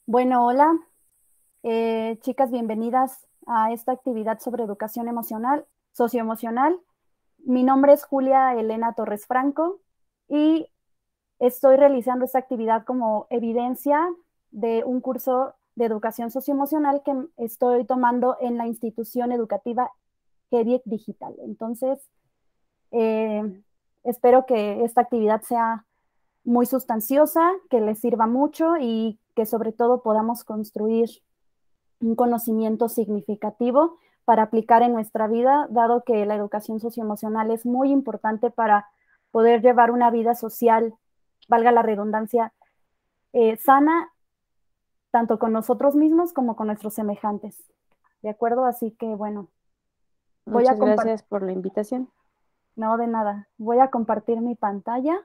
Bueno, hola, chicas, bienvenidas a esta actividad sobre educación emocional, socioemocional. Mi nombre es Julia Elena Torres Franco y estoy realizando esta actividad como evidencia de un curso de educación socioemocional que estoy tomando en la institución educativa GEDIEC Digital. Entonces, eh, espero que esta actividad sea muy sustanciosa, que les sirva mucho y que sobre todo podamos construir un conocimiento significativo para aplicar en nuestra vida, dado que la educación socioemocional es muy importante para poder llevar una vida social, valga la redundancia, sana, tanto con nosotros mismos como con nuestros semejantes. ¿De acuerdo? Así que bueno, voy a Muchas compartir, gracias por la invitación. no de nada, voy a compartir mi pantalla.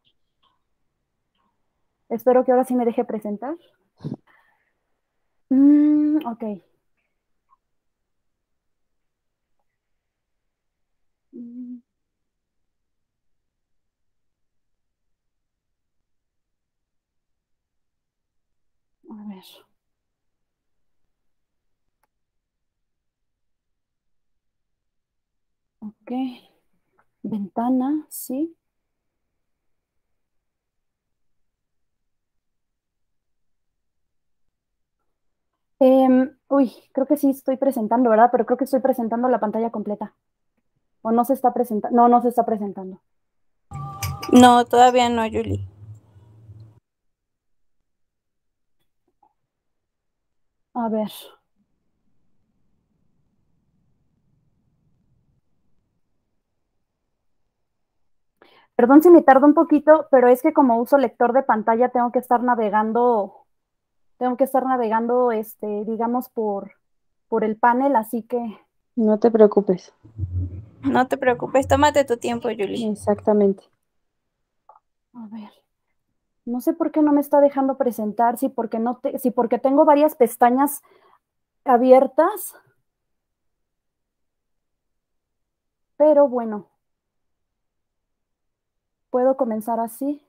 Espero que ahora sí me deje presentar. Ok. Mm, a ver, ok. Ventana, sí. Uy, creo que sí estoy presentando, ¿verdad? Pero creo que estoy presentando la pantalla completa. O no se está presentando. No, no se está presentando. No, todavía no, Julie. A ver. Perdón si me tardo un poquito, pero es que como uso lector de pantalla, tengo que estar navegando, digamos, por el panel, así que, No te preocupes. No te preocupes, tómate tu tiempo, Julie. Exactamente. a ver. No sé por qué no me está dejando presentar, si porque tengo varias pestañas abiertas, pero bueno, puedo comenzar así.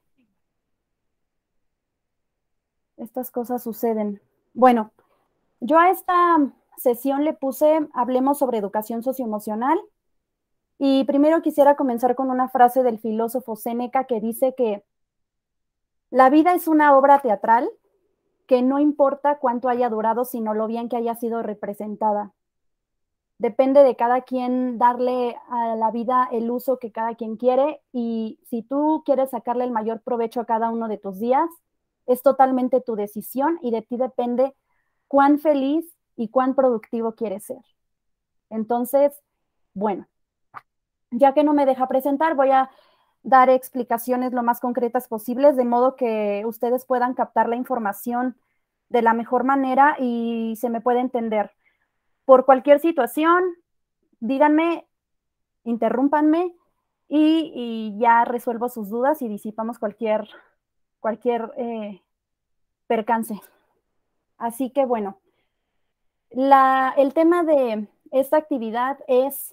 Estas cosas suceden. Bueno, yo a esta sesión le puse, hablemos sobre educación socioemocional. Y primero quisiera comenzar con una frase del filósofo Séneca que dice que la vida es una obra teatral que no importa cuánto haya durado, sino lo bien que haya sido representada. Depende de cada quien darle a la vida el uso que cada quien quiere y si tú quieres sacarle el mayor provecho a cada uno de tus días, es totalmente tu decisión y de ti depende cuán feliz y cuán productivo quieres ser. Entonces, bueno, ya que no me deja presentar, voy a dar explicaciones lo más concretas posibles, de modo que ustedes puedan captar la información de la mejor manera y se me puede entender. Por cualquier situación, díganme, interrúmpanme y ya resuelvo sus dudas y disipamos cualquier percance. Así que bueno, el tema de esta actividad es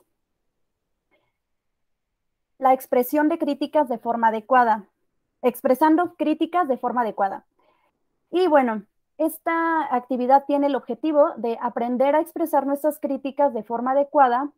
la expresión de críticas de forma adecuada, expresando críticas de forma adecuada. Y bueno, esta actividad tiene el objetivo de aprender a expresar nuestras críticas de forma adecuada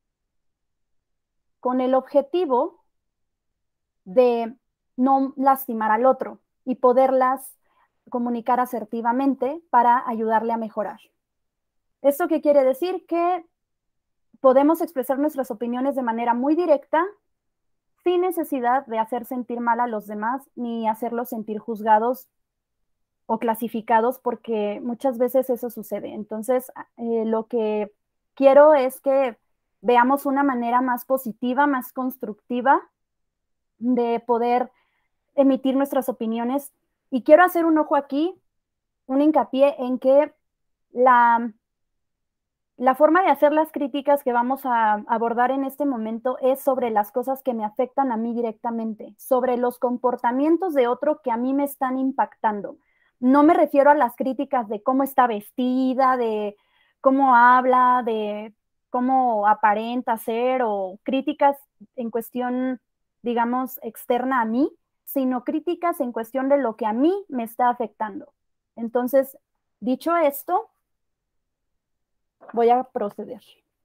con el objetivo de no lastimar al otro y poderlas comunicar asertivamente para ayudarle a mejorar. ¿Esto qué quiere decir? Que podemos expresar nuestras opiniones de manera muy directa sin necesidad de hacer sentir mal a los demás ni hacerlos sentir juzgados o clasificados, porque muchas veces eso sucede. Entonces, lo que quiero es que veamos una manera más positiva, más constructiva de poder emitir nuestras opiniones. Y quiero hacer un ojo aquí, un hincapié en que la, la forma de hacer las críticas que vamos a abordar en este momento es sobre las cosas que me afectan a mí directamente, sobre los comportamientos de otro que a mí me están impactando. No me refiero a las críticas de cómo está vestida, de cómo habla, de cómo aparenta ser o críticas en cuestión, digamos, externa a mí, sino críticas en cuestión de lo que a mí me está afectando. Entonces, Dicho esto, voy a proceder.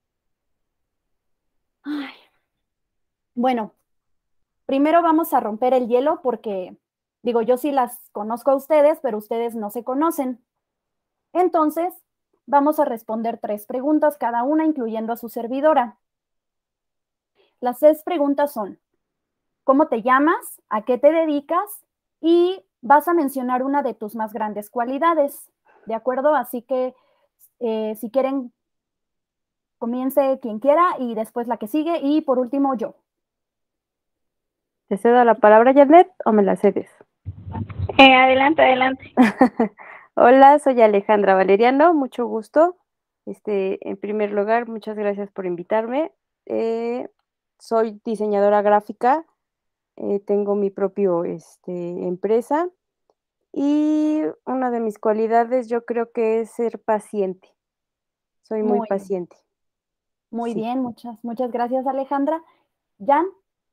Ay. Bueno, primero vamos a romper el hielo porque, digo, yo sí las conozco a ustedes, pero ustedes no se conocen. Entonces, vamos a responder 3 preguntas cada una, incluyendo a su servidora. Las 6 preguntas son: ¿cómo te llamas? ¿A qué te dedicas? Y vas a mencionar una de tus más grandes cualidades, ¿de acuerdo? Así que, si quieren, comience quien quiera y después la que sigue y por último yo. ¿Te cedo la palabra, Janet, o me la cedes? Adelante, adelante. Hola, soy Alejandra Valeriano, mucho gusto. En primer lugar, muchas gracias por invitarme. Soy diseñadora gráfica, tengo mi propio empresa y una de mis cualidades yo creo que es ser paciente. Soy muy Muy, paciente. muy Sí. bien, muchas gracias, Alejandra. Jan,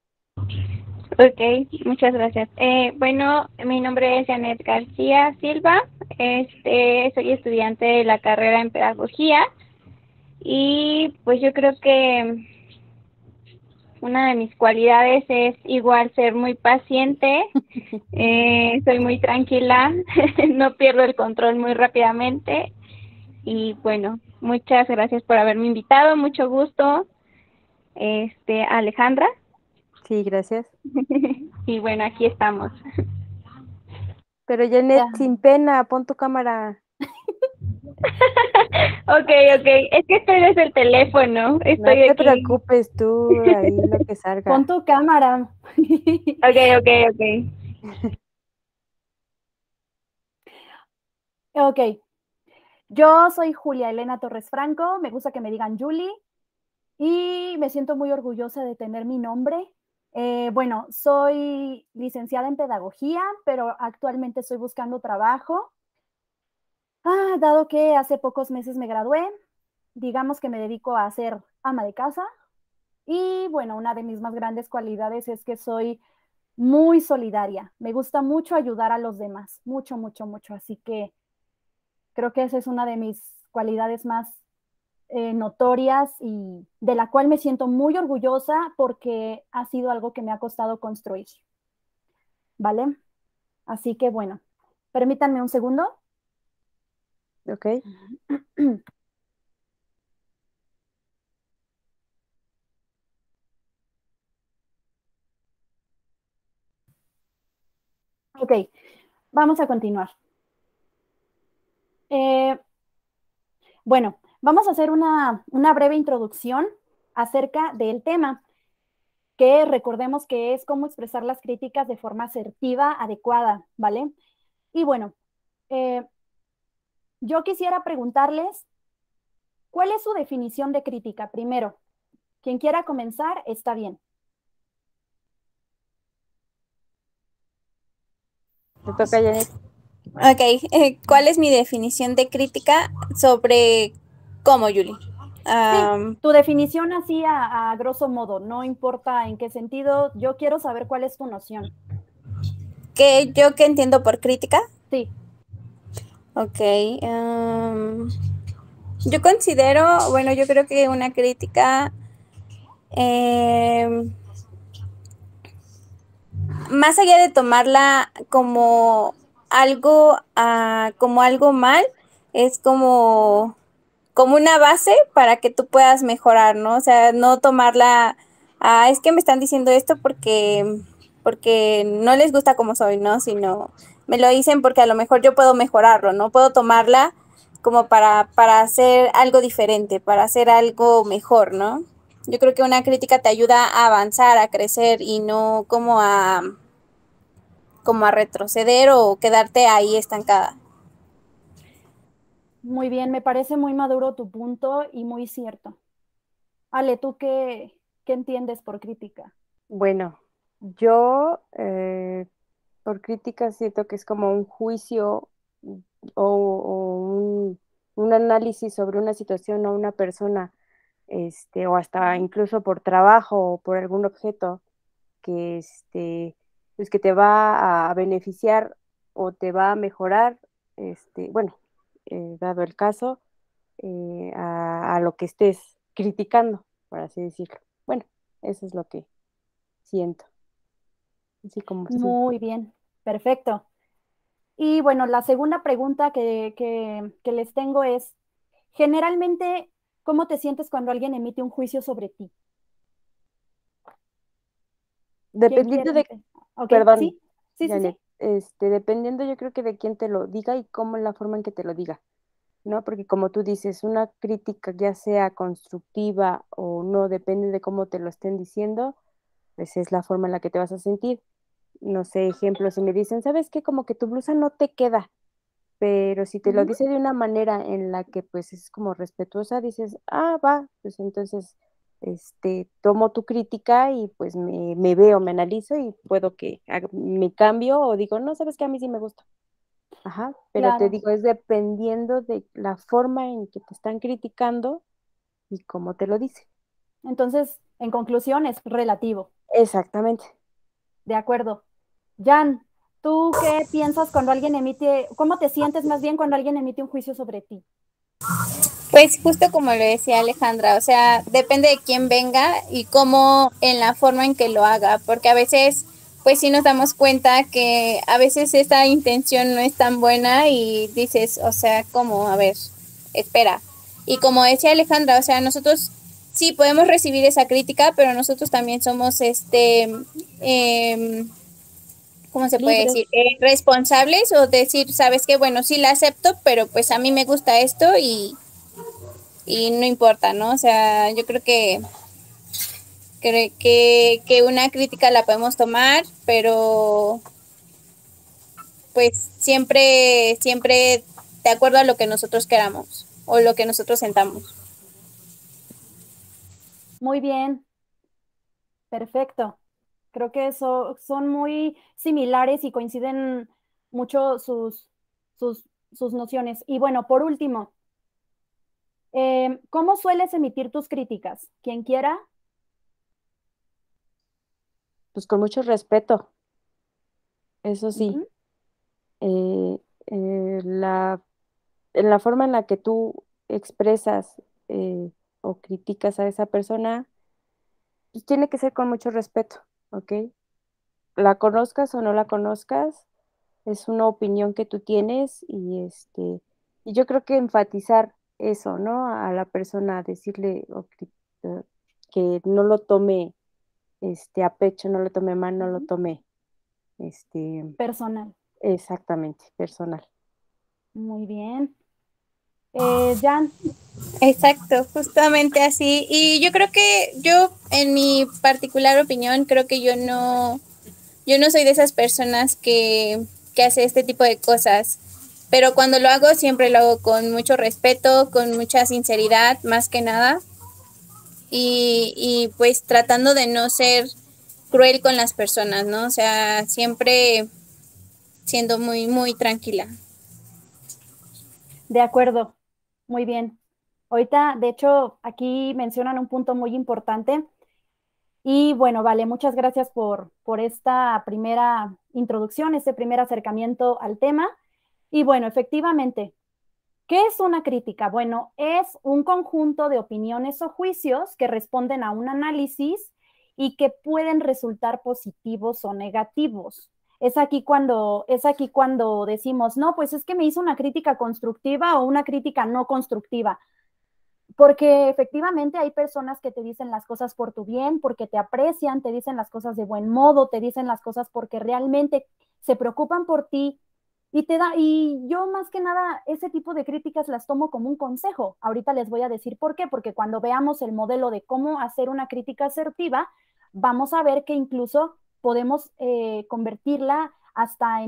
Ok, muchas gracias. Bueno, mi nombre es Janet García Silva. Soy estudiante de la carrera en pedagogía y pues yo creo que una de mis cualidades es igual ser muy paciente. Soy muy tranquila, no pierdo el control muy rápidamente y bueno, muchas gracias por haberme invitado, mucho gusto, Alejandra. Sí, gracias. Y bueno, aquí estamos. Pero Janet, sin pena, pon tu cámara. Ok, ok, es que estoy desde el teléfono, No estoy te aquí. preocupes tú, ahí lo que pon salga. tu cámara. Ok, ok, ok. Ok, yo soy Julia Elena Torres Franco, me gusta que me digan Julie y me siento muy orgullosa de tener mi nombre. Bueno, soy licenciada en pedagogía, pero actualmente estoy buscando trabajo. Dado que hace pocos meses me gradué, digamos que me dedico a ser ama de casa y bueno, una de mis más grandes cualidades es que soy muy solidaria. Me gusta mucho ayudar a los demás, mucho, mucho, mucho. Así que creo que esa es una de mis cualidades más notorias y de la cual me siento muy orgullosa porque ha sido algo que me ha costado construir. ¿Vale? Así que bueno, permítanme un segundo. Ok. Ok, vamos a continuar. Bueno, vamos a hacer una breve introducción acerca del tema, que recordemos que es cómo expresar las críticas de forma asertiva, adecuada, ¿vale? Y bueno, eh, yo quisiera preguntarles, ¿cuál es su definición de crítica? Primero, quien quiera comenzar, está bien. Te toca, Janet. Ok, ¿cuál es mi definición de crítica sobre cómo, Julie? Sí, tu definición así a grosso modo, no importa en qué sentido, yo quiero saber cuál es tu noción. ¿Qué entiendo por crítica? Sí, Ok, yo considero, bueno, yo creo que una crítica, más allá de tomarla como algo mal, es como una base para que tú puedas mejorar, ¿no? O sea, no tomarla, es que me están diciendo esto porque no les gusta como soy, ¿no? Sino me lo dicen porque a lo mejor yo puedo mejorarlo, ¿no? Puedo tomarla como para hacer algo diferente, para hacer algo mejor, ¿no? Yo creo que una crítica te ayuda a avanzar, a crecer y no como a retroceder o quedarte ahí estancada. muy bien, me parece muy maduro tu punto y muy cierto. Ale, ¿tú qué entiendes por crítica? Bueno, yo por crítica siento que es como un juicio o un análisis sobre una situación o una persona, o hasta incluso por trabajo o por algún objeto que, pues que te va a beneficiar o te va a mejorar, bueno, dado el caso, a lo que estés criticando, por así decirlo. Bueno, eso es lo que siento. Así como sí. Muy bien, perfecto. Y bueno, la segunda pregunta que les tengo es, generalmente, ¿cómo te sientes cuando alguien emite un juicio sobre ti? ¿Quién quiere Dependiendo de, empezar? Ok, perdón, sí, sí, sí, Janet, sí. dependiendo yo creo que de quién te lo diga y cómo es la forma en que te lo diga, ¿no? Porque como tú dices, una crítica ya sea constructiva o no, depende de cómo te lo estén diciendo, pues es la forma en la que te vas a sentir. No sé, ejemplo, si me dicen, ¿sabes qué? Como que tu blusa no te queda, pero si te lo Ujú. dice de una manera en la que pues es como respetuosa, dices, ah, va, pues entonces tomo tu crítica y pues me veo, me analizo y puedo que me cambio o digo, no, sabes que a mí sí me gusta. Ajá, pero te Claro. digo, es dependiendo de la forma en que te están criticando y cómo te lo dicen. Entonces, en conclusión, es relativo. Exactamente. De acuerdo. Jan, ¿tú qué piensas cuando alguien emite, cómo te sientes más bien cuando alguien emite un juicio sobre ti? Pues justo como lo decía Alejandra, o sea, depende de quién venga y cómo en la forma en que lo haga, porque a veces, pues sí nos damos cuenta que a veces esta intención no es tan buena y dices, o sea, como, a ver, espera. Y como decía Alejandra, o sea, nosotros sí podemos recibir esa crítica, pero nosotros también somos ¿cómo se puede Libres. decir? Responsables o decir, sabes que, bueno, sí la acepto, pero pues a mí me gusta esto y no importa, ¿no? O sea, yo creo que una crítica la podemos tomar, pero pues siempre de acuerdo a lo que nosotros queramos o lo que nosotros sentamos. Muy bien, perfecto. Creo que eso son muy similares y coinciden mucho sus, sus nociones. Y bueno, por último, ¿cómo sueles emitir tus críticas? Quien quiera. Pues con mucho respeto, eso sí. Ujú. Eh, en la forma en la que tú expresas o criticas a esa persona, pues tiene que ser con mucho respeto, ¿ok? La conozcas o no la conozcas, es una opinión que tú tienes y yo creo que enfatizar eso, ¿no? A la persona, decirle que no lo tome a pecho, no lo tome mal, no lo Ujú. tome este, Personal. exactamente, personal. Muy bien. Jan, Exacto, justamente así. Y yo creo que yo, en mi particular opinión, creo que yo no soy de esas personas que hace este tipo de cosas. Pero cuando lo hago, siempre lo hago con mucho respeto, con mucha sinceridad, más que nada. Y pues tratando de no ser cruel con las personas, ¿no? O sea, siempre siendo muy tranquila. de acuerdo. Muy bien. Ahorita, de hecho, aquí mencionan un punto muy importante. Y bueno, vale, muchas gracias por esta primera introducción, este primer acercamiento al tema. Y bueno, efectivamente, ¿qué es una crítica? Bueno, es un conjunto de opiniones o juicios que responden a un análisis y que pueden resultar positivos o negativos. Es aquí cuando decimos, no, pues es que me hizo una crítica constructiva o una crítica no constructiva. Porque efectivamente hay personas que te dicen las cosas por tu bien, porque te aprecian, te dicen las cosas de buen modo, te dicen las cosas porque realmente se preocupan por ti y yo más que nada ese tipo de críticas las tomo como un consejo. Ahorita les voy a decir por qué, porque cuando veamos el modelo de cómo hacer una crítica asertiva, vamos a ver que incluso podemos convertirla hasta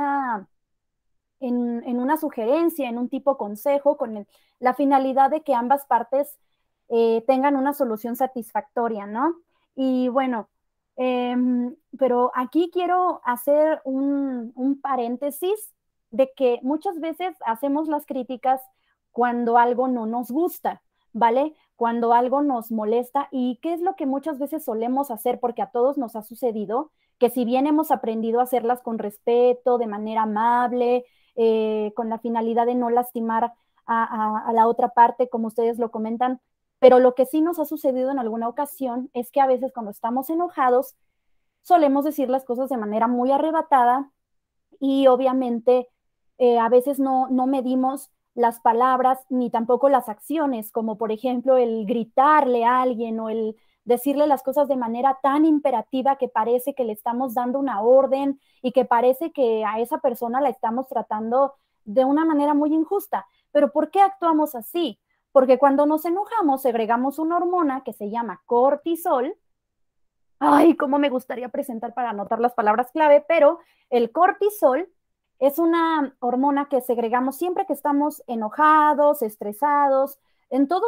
en una sugerencia, en un tipo consejo, la finalidad de que ambas partes tengan una solución satisfactoria, ¿no? Y bueno, pero aquí quiero hacer un paréntesis de que muchas veces hacemos las críticas cuando algo no nos gusta, ¿vale? Cuando algo nos molesta. ¿Y qué es lo que muchas veces solemos hacer? Porque a todos nos ha sucedido que si bien hemos aprendido a hacerlas con respeto, de manera amable, con la finalidad de no lastimar a la otra parte, como ustedes lo comentan, pero lo que sí nos ha sucedido en alguna ocasión es que a veces cuando estamos enojados solemos decir las cosas de manera muy arrebatada y obviamente a veces no medimos las palabras ni tampoco las acciones, como por ejemplo el gritarle a alguien o el decirle las cosas de manera tan imperativa que parece que le estamos dando una orden y que parece que a esa persona la estamos tratando de una manera muy injusta. Pero ¿por qué actuamos así? Porque cuando nos enojamos segregamos una hormona que se llama cortisol. Ay, cómo me gustaría presentar para anotar las palabras clave, pero el cortisol es una hormona que segregamos siempre que estamos enojados, estresados, en todos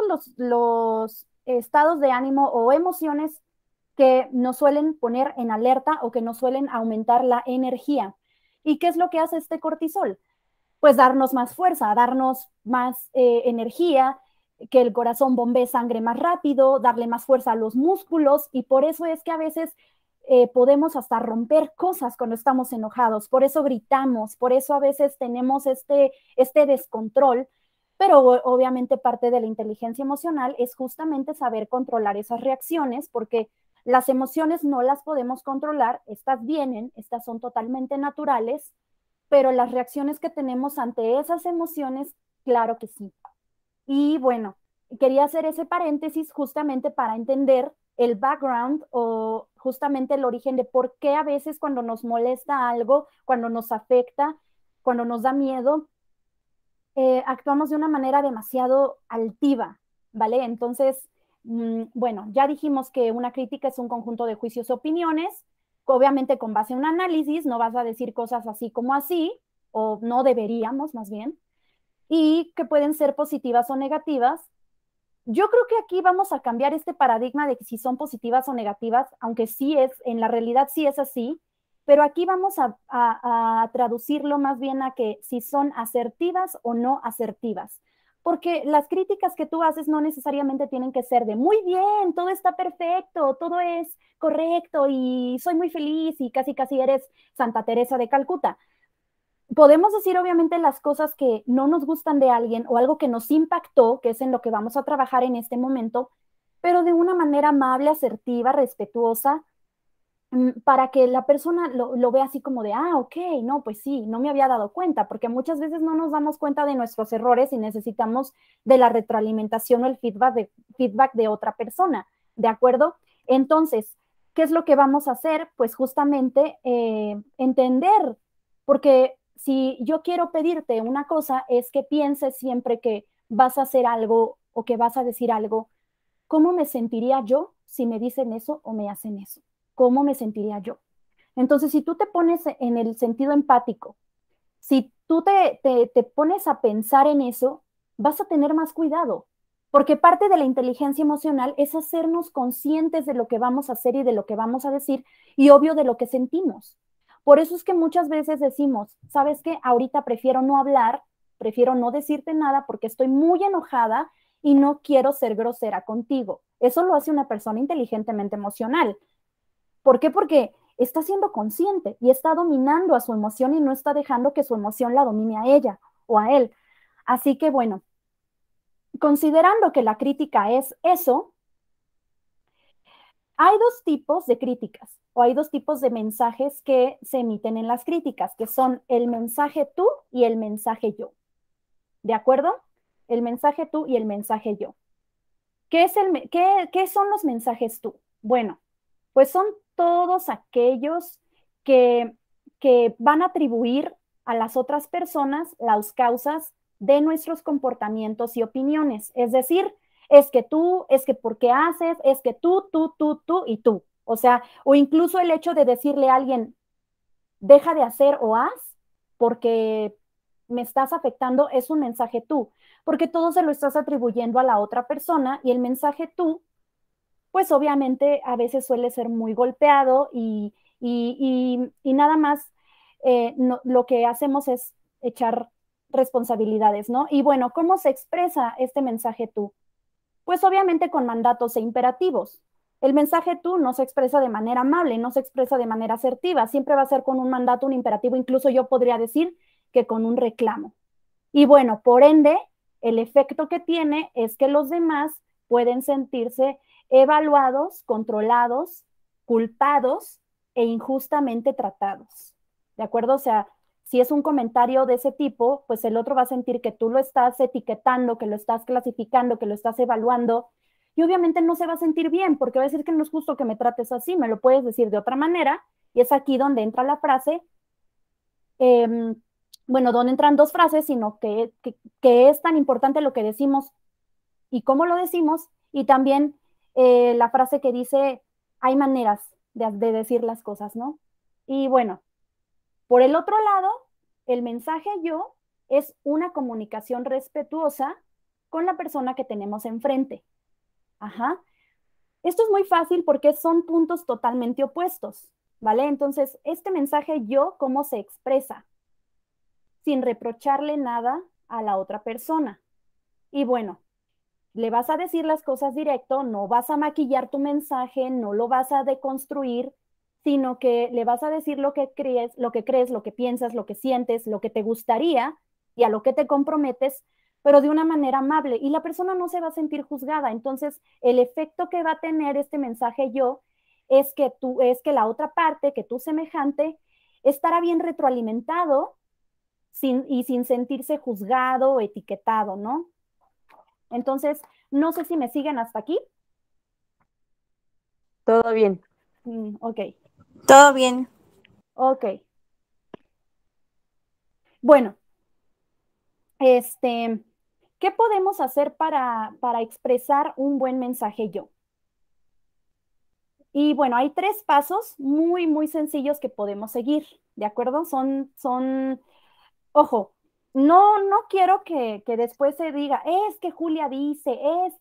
los estados de ánimo o emociones que nos suelen poner en alerta o que nos suelen aumentar la energía. ¿Y qué es lo que hace este cortisol? Pues darnos más fuerza, darnos más energía, que el corazón bombee sangre más rápido, darle más fuerza a los músculos, y por eso es que a veces podemos hasta romper cosas cuando estamos enojados, por eso gritamos, por eso a veces tenemos este descontrol, pero obviamente parte de la inteligencia emocional es justamente saber controlar esas reacciones, porque las emociones no las podemos controlar, estas vienen, estas son totalmente naturales, pero las reacciones que tenemos ante esas emociones, claro que sí. Y bueno, quería hacer ese paréntesis justamente para entender el background o justamente el origen de por qué a veces cuando nos molesta algo, cuando nos afecta, cuando nos da miedo, actuamos de una manera demasiado altiva, ¿vale? Entonces, bueno, ya dijimos que una crítica es un conjunto de juicios o opiniones, obviamente con base en un análisis, no vas a decir cosas así como así, o no deberíamos más bien, y que pueden ser positivas o negativas. Yo creo que aquí vamos a cambiar este paradigma de que si son positivas o negativas, aunque sí es, en la realidad sí es así, pero aquí vamos a traducirlo más bien a que si son asertivas o no asertivas. Porque las críticas que tú haces no necesariamente tienen que ser de muy bien, todo está perfecto, todo es correcto y soy muy feliz y casi casi eres Santa Teresa de Calcuta. Podemos decir obviamente las cosas que no nos gustan de alguien o algo que nos impactó, que es en lo que vamos a trabajar en este momento, pero de una manera amable, asertiva, respetuosa, para que la persona lo vea así como de, ah, ok, no, pues sí, no me había dado cuenta, porque muchas veces no nos damos cuenta de nuestros errores y necesitamos de la retroalimentación o el feedback de otra persona, ¿de acuerdo? Entonces, ¿qué es lo que vamos a hacer? Pues justamente entender, porque si yo quiero pedirte una cosa, es que pienses siempre que vas a hacer algo o que vas a decir algo, ¿cómo me sentiría yo si me dicen eso o me hacen eso? ¿Cómo me sentiría yo? Entonces, si tú te pones en el sentido empático, si tú te pones a pensar en eso, vas a tener más cuidado, porque parte de la inteligencia emocional es hacernos conscientes de lo que vamos a hacer y de lo que vamos a decir y obvio de lo que sentimos. Por eso es que muchas veces decimos, ¿sabes qué? Ahorita prefiero no hablar, prefiero no decirte nada porque estoy muy enojada y no quiero ser grosera contigo. Eso lo hace una persona inteligentemente emocional. ¿Por qué? Porque está siendo consciente y está dominando a su emoción y no está dejando que su emoción la domine a ella o a él. Así que bueno, considerando que la crítica es eso, hay dos tipos de críticas o hay dos tipos de mensajes que se emiten en las críticas, que son el mensaje tú y el mensaje yo. ¿De acuerdo? El mensaje tú y el mensaje yo. ¿Qué son los mensajes tú? Bueno, pues son todos aquellos que, que van a atribuir a las otras personas las causas de nuestros comportamientos y opiniones. Es decir, es que tú, es que por qué haces, es que tú y tú. O sea, o incluso el hecho de decirle a alguien, deja de hacer o haz porque me estás afectando, es un mensaje tú, porque todo se lo estás atribuyendo a la otra persona y el mensaje tú pues obviamente a veces suele ser muy golpeado y nada más lo que hacemos es echar responsabilidades, ¿no? Y bueno, ¿cómo se expresa este mensaje tú? Pues obviamente con mandatos e imperativos. el mensaje tú no se expresa de manera amable, no se expresa de manera asertiva, siempre va a ser con un mandato, un imperativo, incluso yo podría decir que con un reclamo. Y bueno, por ende, el efecto que tiene es que los demás pueden sentirse evaluados, controlados, culpados e injustamente tratados. ¿De acuerdo? O sea, si es un comentario de ese tipo, pues el otro va a sentir que tú lo estás etiquetando, que lo estás clasificando, que lo estás evaluando, y obviamente no se va a sentir bien, porque va a decir que no es justo que me trates así, me lo puedes decir de otra manera, y es aquí donde entra la frase, bueno, donde entran dos frases, sino que es tan importante lo que decimos y cómo lo decimos, y también la frase que dice, hay maneras de decir las cosas, ¿no? Y bueno, por el otro lado, el mensaje yo es una comunicación respetuosa con la persona que tenemos enfrente. Ajá. Esto es muy fácil porque son puntos totalmente opuestos, ¿vale? Entonces, este mensaje yo, ¿cómo se expresa? Sin reprocharle nada a la otra persona. Y bueno, le vas a decir las cosas directo, no vas a maquillar tu mensaje, no lo vas a deconstruir, sino que le vas a decir lo que crees, lo que piensas, lo que sientes, lo que te gustaría y a lo que te comprometes, pero de una manera amable. Y la persona no se va a sentir juzgada. Entonces, el efecto que va a tener este mensaje yo es que la otra parte, que tu semejante, estará bien retroalimentado sin sentirse juzgado o etiquetado, ¿no? Entonces, no sé si me siguen hasta aquí. Todo bien. Ok, Todo bien. ok. Bueno, ¿qué podemos hacer para expresar un buen mensaje yo? Y bueno, hay 3 pasos muy, muy sencillos que podemos seguir, ¿de acuerdo? Ojo, no quiero que después se diga, es que Julia dice,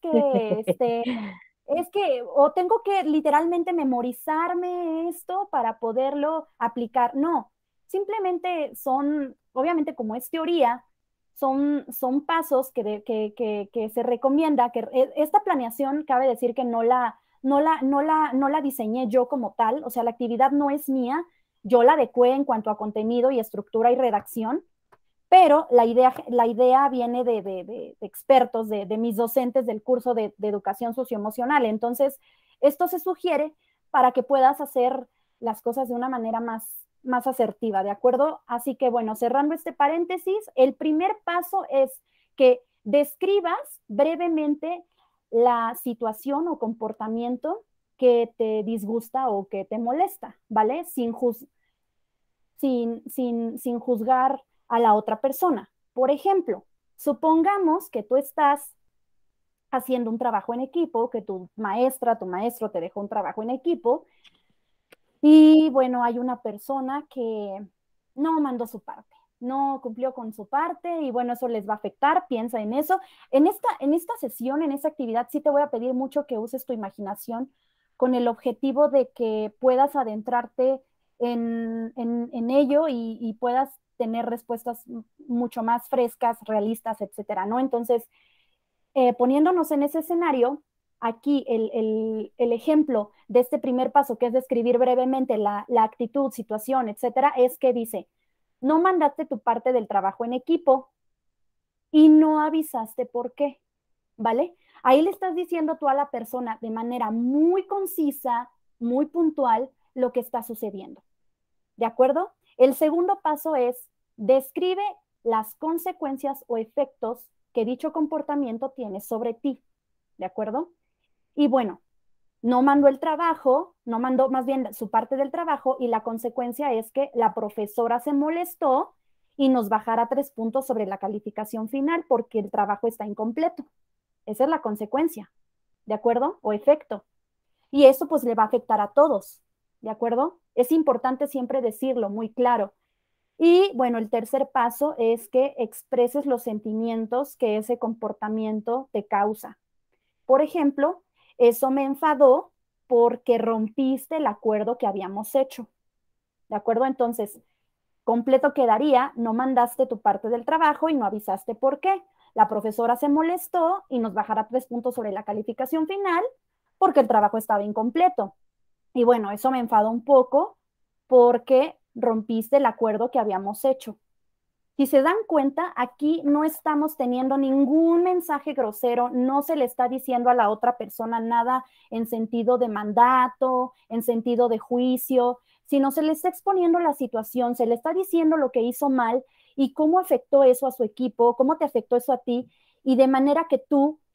o tengo que literalmente memorizarme esto para poderlo aplicar. No, simplemente obviamente como es teoría, son pasos que se recomienda, que esta planeación, cabe decir que no la diseñé yo como tal, o sea, la actividad no es mía, yo la adecué en cuanto a contenido y estructura y redacción, pero la idea viene de expertos, de mis docentes del curso de educación socioemocional. Entonces, esto se sugiere para que puedas hacer las cosas de una manera más asertiva, ¿de acuerdo? Así que, bueno, cerrando este paréntesis, el primer paso es que describas brevemente la situación o comportamiento que te disgusta o que te molesta, ¿vale? Sin juzgar a la otra persona. Por ejemplo, supongamos que tú estás haciendo un trabajo en equipo, que tu maestra, tu maestro te dejó un trabajo en equipo y bueno, hay una persona que no mandó su parte, no cumplió con su parte y bueno, eso les va a afectar, piensa en eso. En esta sesión, en esta actividad, sí te voy a pedir mucho que uses tu imaginación con el objetivo de que puedas adentrarte en ello y puedas tener respuestas mucho más frescas, realistas, etcétera, ¿no? Entonces, poniéndonos en ese escenario, aquí el ejemplo de este primer paso, que es describir brevemente la actitud, situación, etcétera, es que dice, no mandaste tu parte del trabajo en equipo y no avisaste por qué, ¿vale? Ahí le estás diciendo tú a la persona de manera muy concisa, muy puntual, lo que está sucediendo. ¿De acuerdo? El segundo paso es, describe las consecuencias o efectos que dicho comportamiento tiene sobre ti. ¿De acuerdo? Y bueno, no mandó el trabajo, no mandó más bien su parte del trabajo y la consecuencia es que la profesora se molestó y nos bajara 3 puntos sobre la calificación final porque el trabajo está incompleto. Esa es la consecuencia, ¿de acuerdo? O efecto. Y eso pues le va a afectar a todos, ¿de acuerdo? Es importante siempre decirlo muy claro. Y bueno, el tercer paso es que expreses los sentimientos que ese comportamiento te causa. Por ejemplo, eso me enfadó porque rompiste el acuerdo que habíamos hecho. ¿De acuerdo? Entonces, completo quedaría, no mandaste tu parte del trabajo y no avisaste por qué. La profesora se molestó y nos bajará 3 puntos sobre la calificación final porque el trabajo estaba incompleto. Y bueno, eso me enfadó un poco porque rompiste el acuerdo que habíamos hecho. Si se dan cuenta, aquí no estamos teniendo ningún mensaje grosero, no se le está diciendo a la otra persona nada en sentido de mandato, en sentido de juicio, sino se le está exponiendo la situación, se le está diciendo lo que hizo mal y cómo afectó eso a su equipo, cómo te afectó eso a ti, y de manera que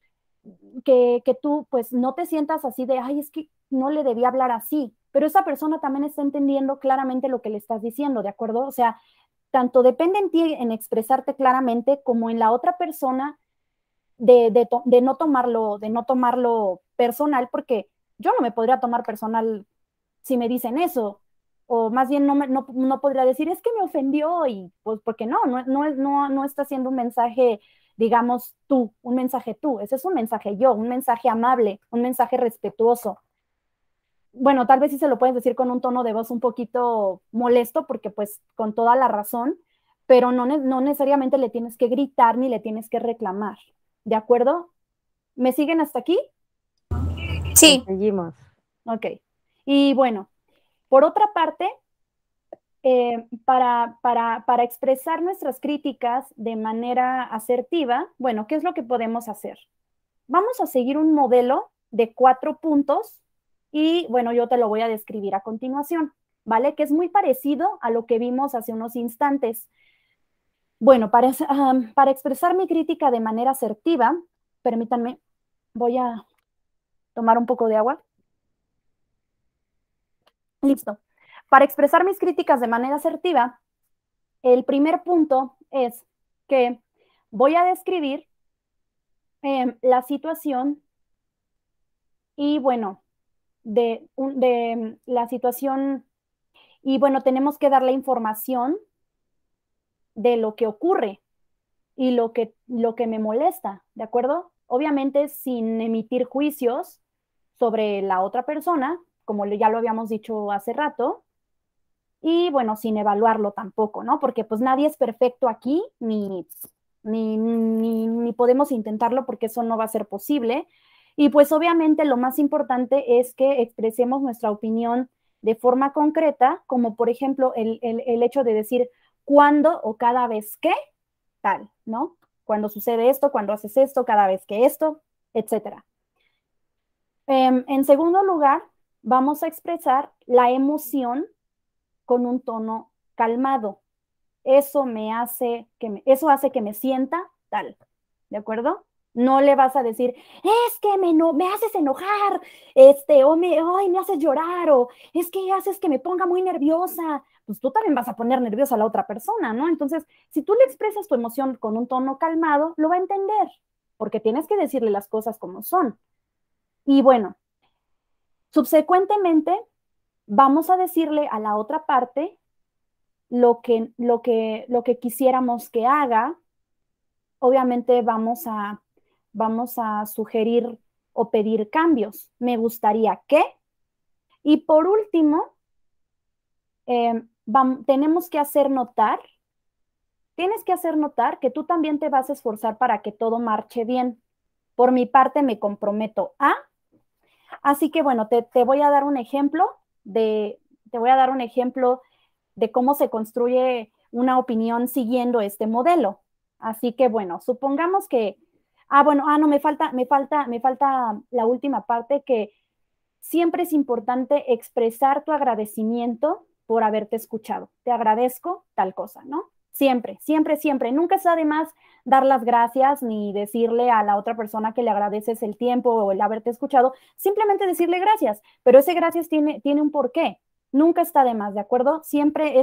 tú pues no te sientas así de, ay, es que no le debía hablar así, pero esa persona también está entendiendo claramente lo que le estás diciendo, ¿de acuerdo? O sea, tanto depende en ti en expresarte claramente como en la otra persona de no tomarlo personal, porque yo no me podría tomar personal si me dicen eso, o más bien no podría decir, es que me ofendió, y pues porque no está siendo un mensaje, digamos, un mensaje tú, ese es un mensaje yo, un mensaje amable, un mensaje respetuoso. Bueno, tal vez sí se lo puedes decir con un tono de voz un poquito molesto, porque pues con toda la razón, pero no necesariamente le tienes que gritar ni le tienes que reclamar, ¿de acuerdo? ¿Me siguen hasta aquí? Sí. Seguimos. Ok. Y bueno, por otra parte, para expresar nuestras críticas de manera asertiva, bueno, ¿qué es lo que podemos hacer? Vamos a seguir un modelo de 4 puntos y, bueno, yo te lo voy a describir a continuación, ¿vale? Que es muy parecido a lo que vimos hace unos instantes. Bueno, para expresar mi crítica de manera asertiva, permítanme, voy a tomar un poco de agua. Listo. Para expresar mis críticas de manera asertiva, el primer punto es que voy a describir la situación y, bueno, de la situación, y bueno, tenemos que dar la información de lo que ocurre y lo que me molesta, ¿de acuerdo? Obviamente sin emitir juicios sobre la otra persona, como ya lo habíamos dicho hace rato, y bueno, sin evaluarlo tampoco, ¿no? Porque pues nadie es perfecto aquí, ni podemos intentarlo porque eso no va a ser posible. Y pues obviamente lo más importante es que expresemos nuestra opinión de forma concreta, como por ejemplo el hecho de decir cuándo o cada vez que, tal, ¿no? Cuando sucede esto, cuando haces esto, cada vez que esto, etcétera. En segundo lugar, vamos a expresar la emoción con un tono calmado. Eso hace que me sienta tal, ¿de acuerdo? No le vas a decir, es que me haces enojar, ay, me haces llorar, o es que haces que me ponga muy nerviosa. Pues tú también vas a poner nerviosa a la otra persona, ¿no? Entonces, si tú le expresas tu emoción con un tono calmado, lo va a entender, porque tienes que decirle las cosas como son. Y bueno, subsecuentemente, vamos a decirle a la otra parte lo que quisiéramos que haga. Obviamente vamos a sugerir o pedir cambios. Me gustaría que. Y por último, tenemos que hacer notar, tienes que hacer notar que tú también te vas a esforzar para que todo marche bien. Por mi parte, me comprometo a. Así que bueno, te voy a dar un ejemplo de cómo se construye una opinión siguiendo este modelo. Así que bueno, supongamos que, no, me falta la última parte, que siempre es importante expresar tu agradecimiento por haberte escuchado. Te agradezco tal cosa, ¿no? Siempre, siempre, siempre. Nunca está de más dar las gracias ni decirle a la otra persona que le agradeces el tiempo o el haberte escuchado. Simplemente decirle gracias, pero ese gracias tiene un porqué. Nunca está de más, ¿de acuerdo? Siempre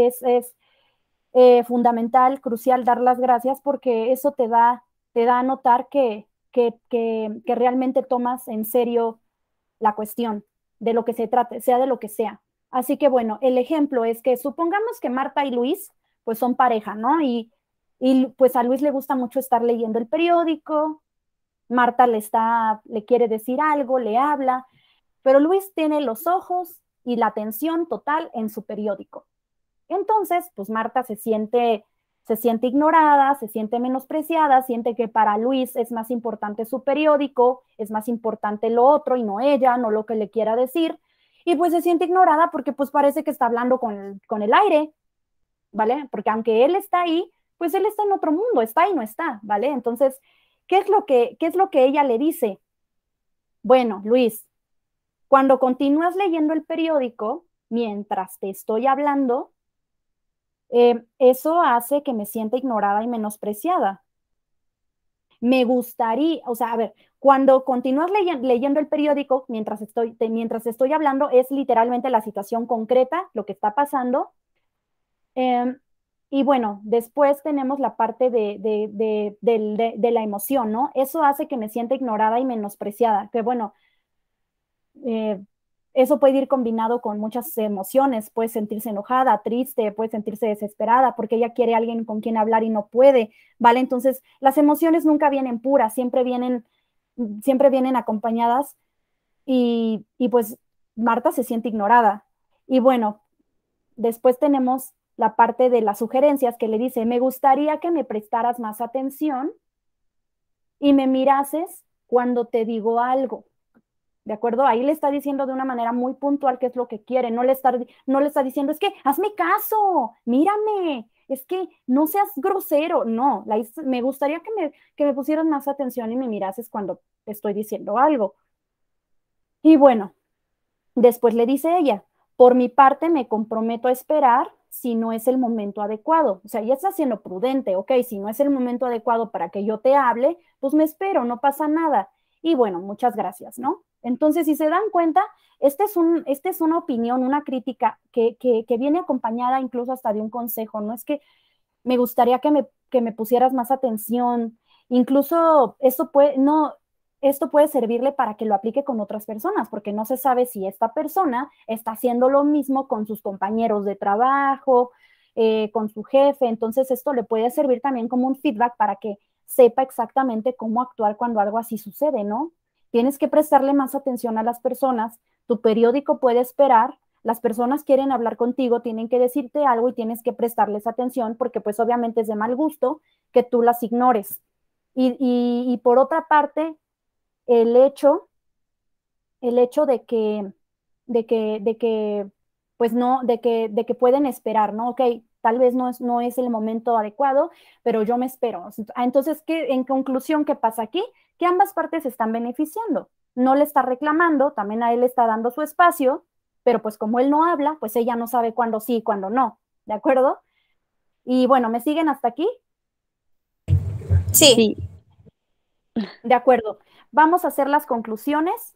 es fundamental, crucial dar las gracias, porque eso te da a notar que realmente tomas en serio la cuestión de lo que se trate, sea de lo que sea. Así que bueno, el ejemplo es que supongamos que Marta y Luis pues son pareja, ¿no? Y pues a Luis le gusta mucho estar leyendo el periódico, Marta le quiere decir algo, le habla, pero Luis tiene los ojos y la atención total en su periódico. Entonces, pues Marta se siente ignorada, se siente menospreciada, siente que para Luis es más importante su periódico, es más importante lo otro y no ella, no lo que le quiera decir, y pues se siente ignorada porque pues parece que está hablando con el aire, ¿vale? Porque aunque él está ahí, pues él está en otro mundo, está y no está, ¿vale? Entonces, qué es lo que ella le dice? Bueno, Luis, cuando continúas leyendo el periódico, mientras te estoy hablando, eso hace que me sienta ignorada y menospreciada. Me gustaría, o sea, a ver, cuando continúas leyendo el periódico mientras estoy hablando, es literalmente la situación concreta, lo que está pasando. Eh, y bueno, después tenemos la parte de la emoción, ¿no? Eso hace que me sienta ignorada y menospreciada, que bueno, eh, eso puede ir combinado con muchas emociones, puede sentirse enojada, triste, puede sentirse desesperada porque ella quiere a alguien con quien hablar y no puede, ¿vale? Entonces, las emociones nunca vienen puras, siempre vienen acompañadas y pues Marta se siente ignorada. Y bueno, después tenemos la parte de las sugerencias que le dice, me gustaría que me prestaras más atención y me mirases cuando te digo algo. ¿De acuerdo? Ahí le está diciendo de una manera muy puntual qué es lo que quiere. No le está diciendo, es que hazme caso, mírame, es que no seas grosero. No, me gustaría que me pusieras más atención y me mirases cuando te estoy diciendo algo. Y bueno, después le dice ella, por mi parte me comprometo a esperar si no es el momento adecuado. O sea, ya está siendo prudente, ok, si no es el momento adecuado para que yo te hable, pues me espero, no pasa nada. Y bueno, muchas gracias, ¿no? Entonces, si se dan cuenta, esta es una opinión, una crítica que viene acompañada incluso hasta de un consejo, ¿no? Es que me gustaría que me pusieras más atención, incluso esto puede servirle para que lo aplique con otras personas, porque no se sabe si esta persona está haciendo lo mismo con sus compañeros de trabajo, con su jefe, entonces esto le puede servir también como un feedback para que sepa exactamente cómo actuar cuando algo así sucede, ¿no? Tienes que prestarle más atención a las personas, tu periódico puede esperar, las personas quieren hablar contigo, tienen que decirte algo y tienes que prestarles atención porque pues obviamente es de mal gusto que tú las ignores. Y por otra parte, el hecho, el hecho de que, pues no, de que pueden esperar, ¿no? Ok, tal vez no es el momento adecuado, pero yo me espero. Entonces, en conclusión, ¿qué pasa aquí? Que ambas partes se están beneficiando. No le está reclamando, también a él le está dando su espacio, pero pues como él no habla, pues ella no sabe cuándo sí y cuándo no, ¿de acuerdo? Y bueno, ¿me siguen hasta aquí? Sí. Sí, De acuerdo. Vamos a hacer las conclusiones.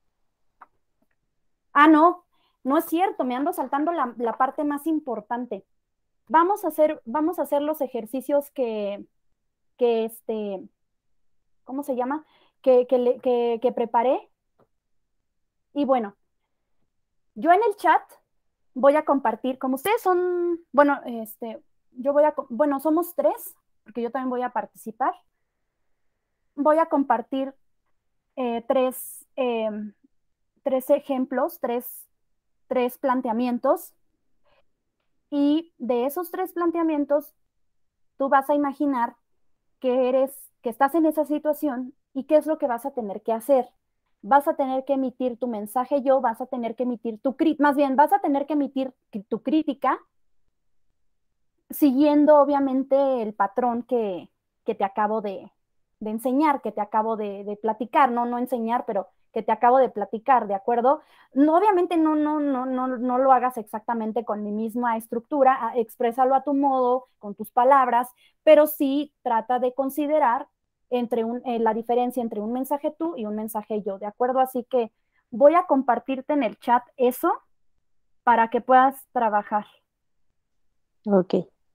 Ah, no, no es cierto, me ando saltando la parte más importante. Vamos a hacer los ejercicios que ¿cómo se llama? Que preparé. Y bueno, yo en el chat voy a compartir, como ustedes son, bueno, bueno, somos tres, porque yo también voy a participar. Voy a compartir eh, tres, eh, tres ejemplos, tres planteamientos. Y de esos tres planteamientos, tú vas a imaginar que estás en esa situación y qué es lo que vas a tener que hacer. Vas a tener que emitir tu mensaje yo, vas a tener que emitir más bien, vas a tener que emitir tu crítica siguiendo obviamente el patrón que te acabo de enseñar, que te acabo de platicar, no enseñar, pero que te acabo de platicar, ¿de acuerdo? No, obviamente no lo hagas exactamente con mi misma estructura, exprésalo a tu modo, con tus palabras, pero sí trata de considerar la diferencia entre un mensaje tú y un mensaje yo, ¿de acuerdo? Así que voy a compartirte en el chat eso para que puedas trabajar. ok.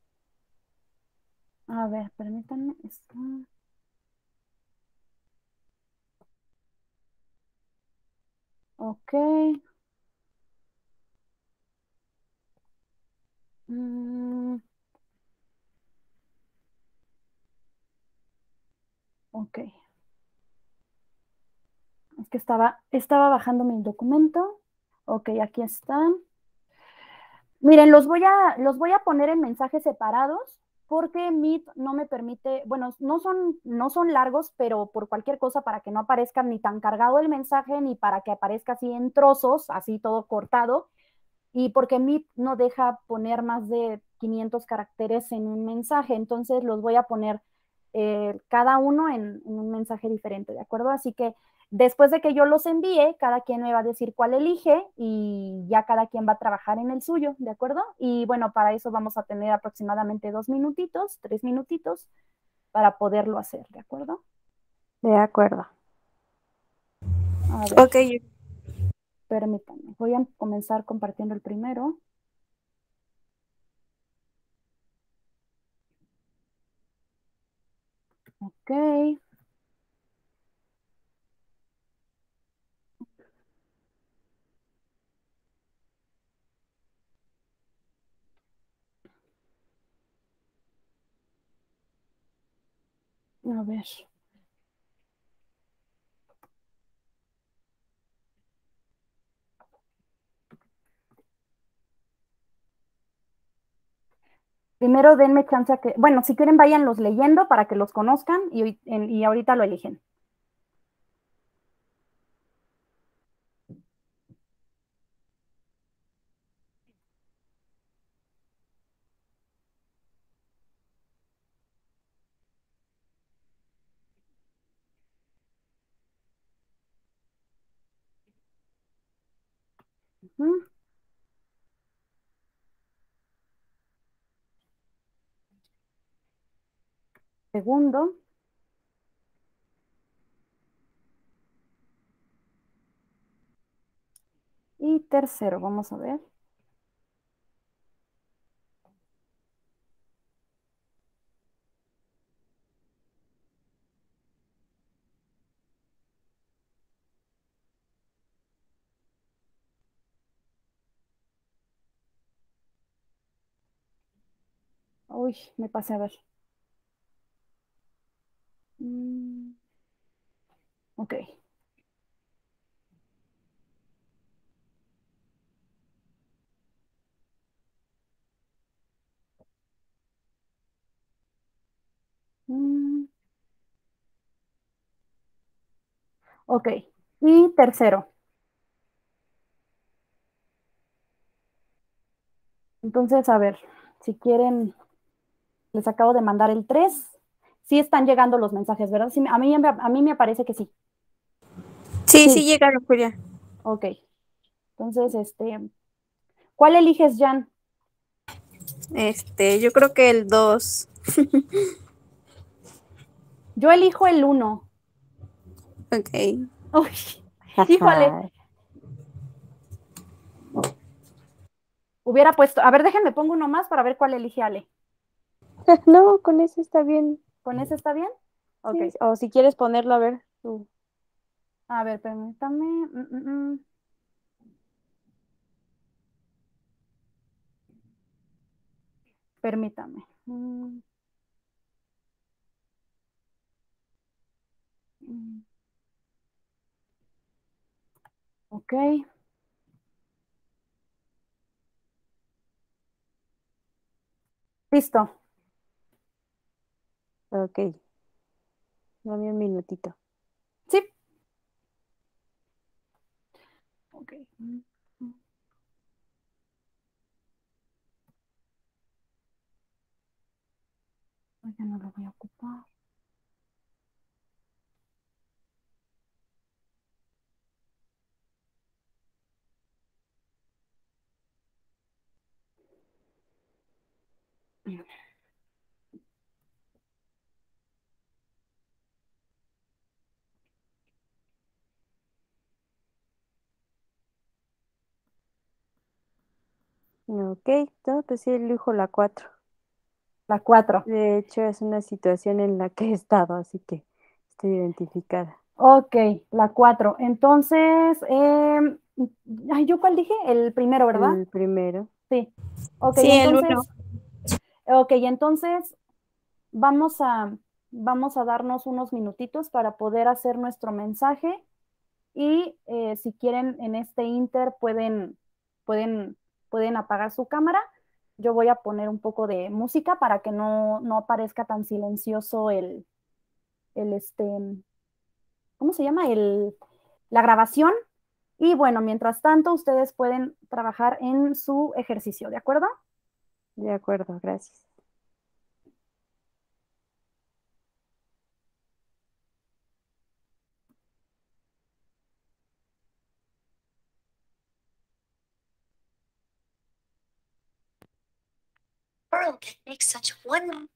A ver, permítanme. Ok. Mm, ok. Es que estaba bajando mi documento. Ok, aquí están. Miren, los voy a poner en mensajes separados porque Meet no me permite, bueno, no son largos, pero por cualquier cosa para que no aparezca ni tan cargado el mensaje, ni para que aparezca así en trozos, así todo cortado, y porque Meet no deja poner más de 500 caracteres en un mensaje, entonces los voy a poner cada uno en un mensaje diferente, ¿de acuerdo? Así que después de que yo los envíe, cada quien me va a decir cuál elige y ya cada quien va a trabajar en el suyo, ¿de acuerdo? Y bueno, para eso vamos a tener aproximadamente 2 minutitos, 3 minutitos para poderlo hacer, ¿de acuerdo? De acuerdo. A ver, Ok, permítanme. Voy a comenzar compartiendo el primero. Ok. A ver. Primero denme chance a que, bueno, si quieren váyanlos leyendo para que los conozcan y ahorita lo eligen. Ujú. Segundo. Y tercero, vamos a ver. Uy, me pasé a ver. Ok. Mm, ok. Y tercero. Entonces, a ver, si quieren, les acabo de mandar el 3. Sí están llegando los mensajes, ¿verdad? Sí, a mí me parece que sí. sí, Sí. sí llegaron, Julia. Ok. Entonces, ¿cuál eliges, Jan? Yo creo que el 2. Yo elijo el 1. Ok. Uy, híjole. Hubiera puesto, a ver, déjenme pongo uno más para ver cuál elige Ale. No, con eso está bien. ¿Con ese está bien? Ok. Sí, o si quieres ponerlo, a ver, tú. A ver, permítame. Permítame. Mm, ok. Listo. Ok, dame un minutito. Sí. Ok. Ya no lo voy a ocupar. Ok, no, pues sí, elijo la 4. La 4. De hecho, es una situación en la que he estado, así que estoy identificada. Ok, la 4. Entonces, ay, ¿yo cuál dije? El primero, ¿verdad? El primero. Sí. Ok, Sí, el 1. entonces vamos a darnos unos minutitos para poder hacer nuestro mensaje y si quieren en este inter pueden apagar su cámara Yo voy a poner un poco de música para que no parezca tan silencioso el ¿cómo se llama? La grabación. Y bueno, mientras tanto, ustedes pueden trabajar en su ejercicio, ¿de acuerdo? De acuerdo, gracias. World can make such wonderful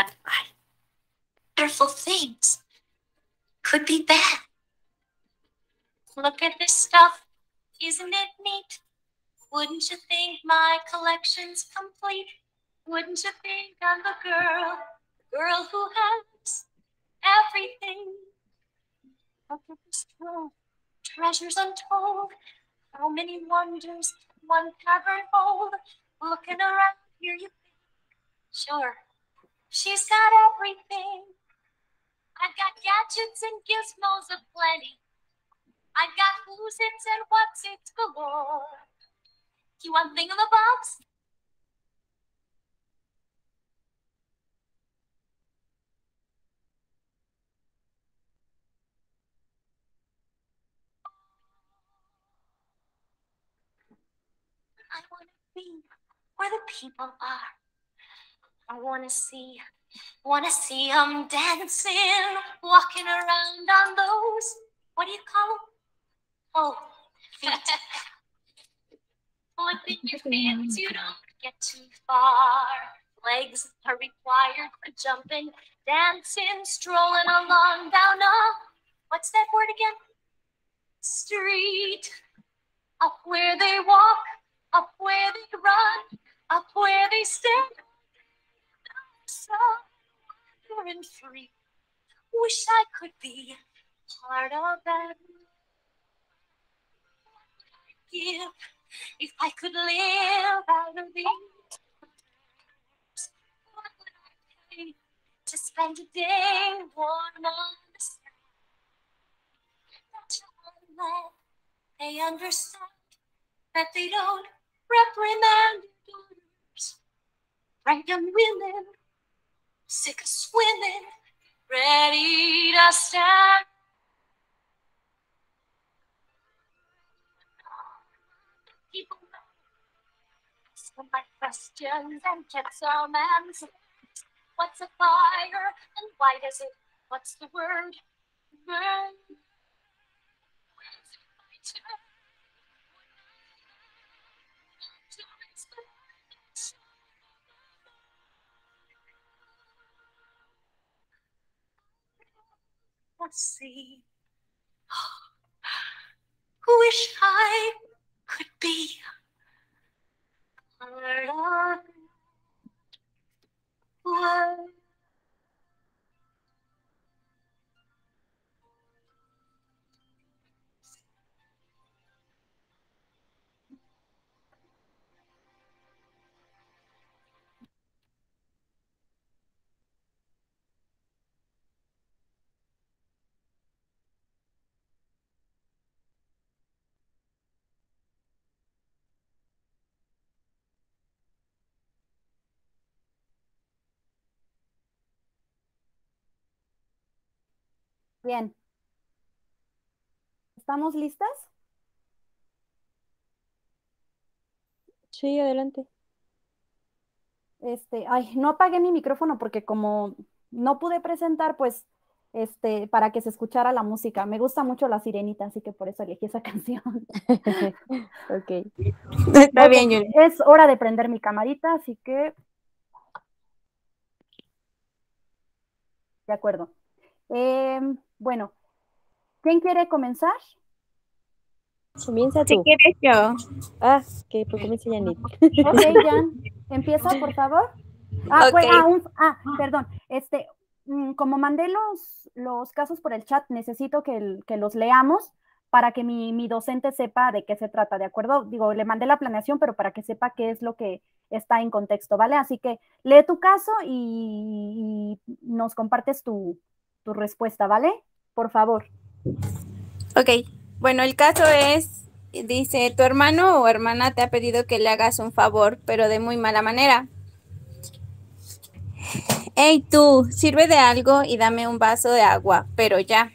things. Could be bad. Look at this stuff. Isn't it neat? Wouldn't you think my collection's complete? Wouldn't you think I'm the girl who has everything? Look at this trove, treasures untold. How many wonders one cavern hold? Looking around here, you think, sure, she's got everything. I've got gadgets and gizmos aplenty. I've got who's its and what's its galore. You want thingamabobs? I want to be where the people are. I want to see dancing, walking around on those, what do you call them? Oh, feet. Flipping your fins, you don't get too far. Legs are required for jumping, dancing, strolling along down what's that word again? Street. Up where they walk, up where they run, up where they stand. So pure and free. Wish I could be part of that. Give if I could live out of these. What would I pay to spend a day warm on the sand? That's one that they understand that they don't reprimand their daughters. Pregnant women, sick of swimming, ready to stand. People ask my questions and get some answers. What's a fire and why does it? What's the word? Burn. When's it my turn? Let's see. Wish I could be part of what. Bien. ¿Estamos listas? Sí, adelante. Ay, no apagué mi micrófono porque como no pude presentar, pues, para que se escuchara la música. Me gusta mucho La Sirenita, así que por eso elegí esa canción. Ok. Está Ok, bien, Yuli. es hora de prender mi camarita, así que, de acuerdo. Bueno, ¿quién quiere comenzar? Comienza Si tú. quieres yo. Ah, que pues comienza Janet. Ok, Jan, empieza, por favor. Ok. Perdón. Como mandé los casos por el chat, necesito que los leamos para que mi docente sepa de qué se trata, ¿de acuerdo? Digo, le mandé la planeación, pero para que sepa qué es lo que está en contexto, ¿vale? Así que lee tu caso y nos compartes tu respuesta, ¿vale? Por favor. Ok. Bueno, el caso es dice, tu hermano o hermana te ha pedido que le hagas un favor, pero de muy mala manera. Hey, tú, sirve de algo y dame un vaso de agua, pero ya.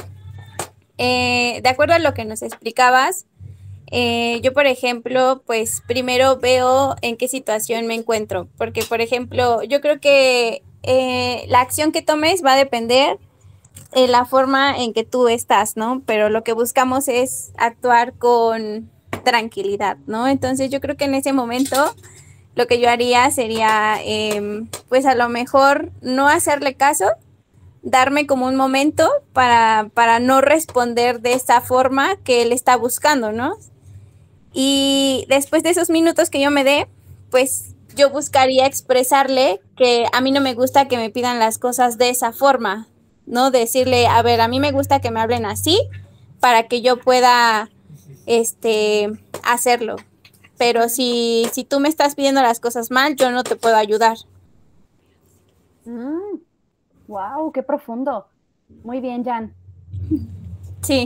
De acuerdo a lo que nos explicabas, yo, por ejemplo, pues primero veo en qué situación me encuentro, porque, por ejemplo, yo creo que la acción que tomes va a depender de la forma en que tú estás, ¿no? Pero lo que buscamos es actuar con tranquilidad, ¿no? Entonces yo creo que en ese momento lo que yo haría sería, pues a lo mejor no hacerle caso, darme como un momento para no responder de esa forma que él está buscando, ¿no? Y después de esos minutos que yo me dé, pues yo buscaría expresarle que a mí no me gusta que me pidan las cosas de esa forma, ¿no? Decirle, a ver, a mí me gusta que me hablen así para que yo pueda, hacerlo. Pero si tú me estás pidiendo las cosas mal, yo no te puedo ayudar. Wow, qué profundo. Muy bien, Jan. Sí.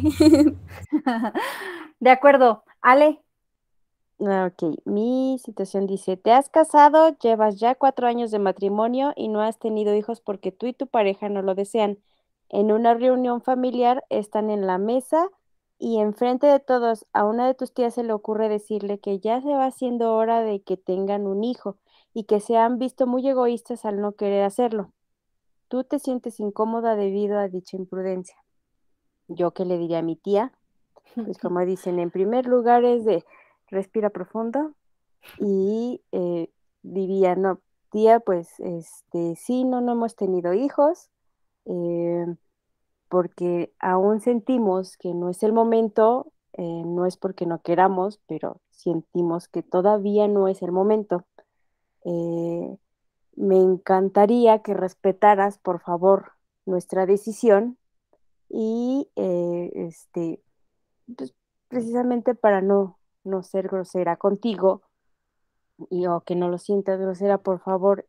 De acuerdo. Ale, Ok, mi situación dice, te has casado, llevas ya 4 años de matrimonio y no has tenido hijos porque tú y tu pareja no lo desean. En una reunión familiar están en la mesa y enfrente de todos a una de tus tías se le ocurre decirle que ya se va haciendo hora de que tengan un hijo y que se han visto muy egoístas al no querer hacerlo. Tú te sientes incómoda debido a dicha imprudencia. ¿Yo qué le diría a mi tía? Pues como dicen, en primer lugar es de respira profundo y diría, no, tía, pues sí, no hemos tenido hijos, eh, porque aún sentimos que no es el momento, no es porque no queramos, pero sentimos que todavía no es el momento. Eh, Me encantaría que respetaras, por favor, nuestra decisión y pues, precisamente para no ser grosera contigo y o que no lo sientas grosera, por favor,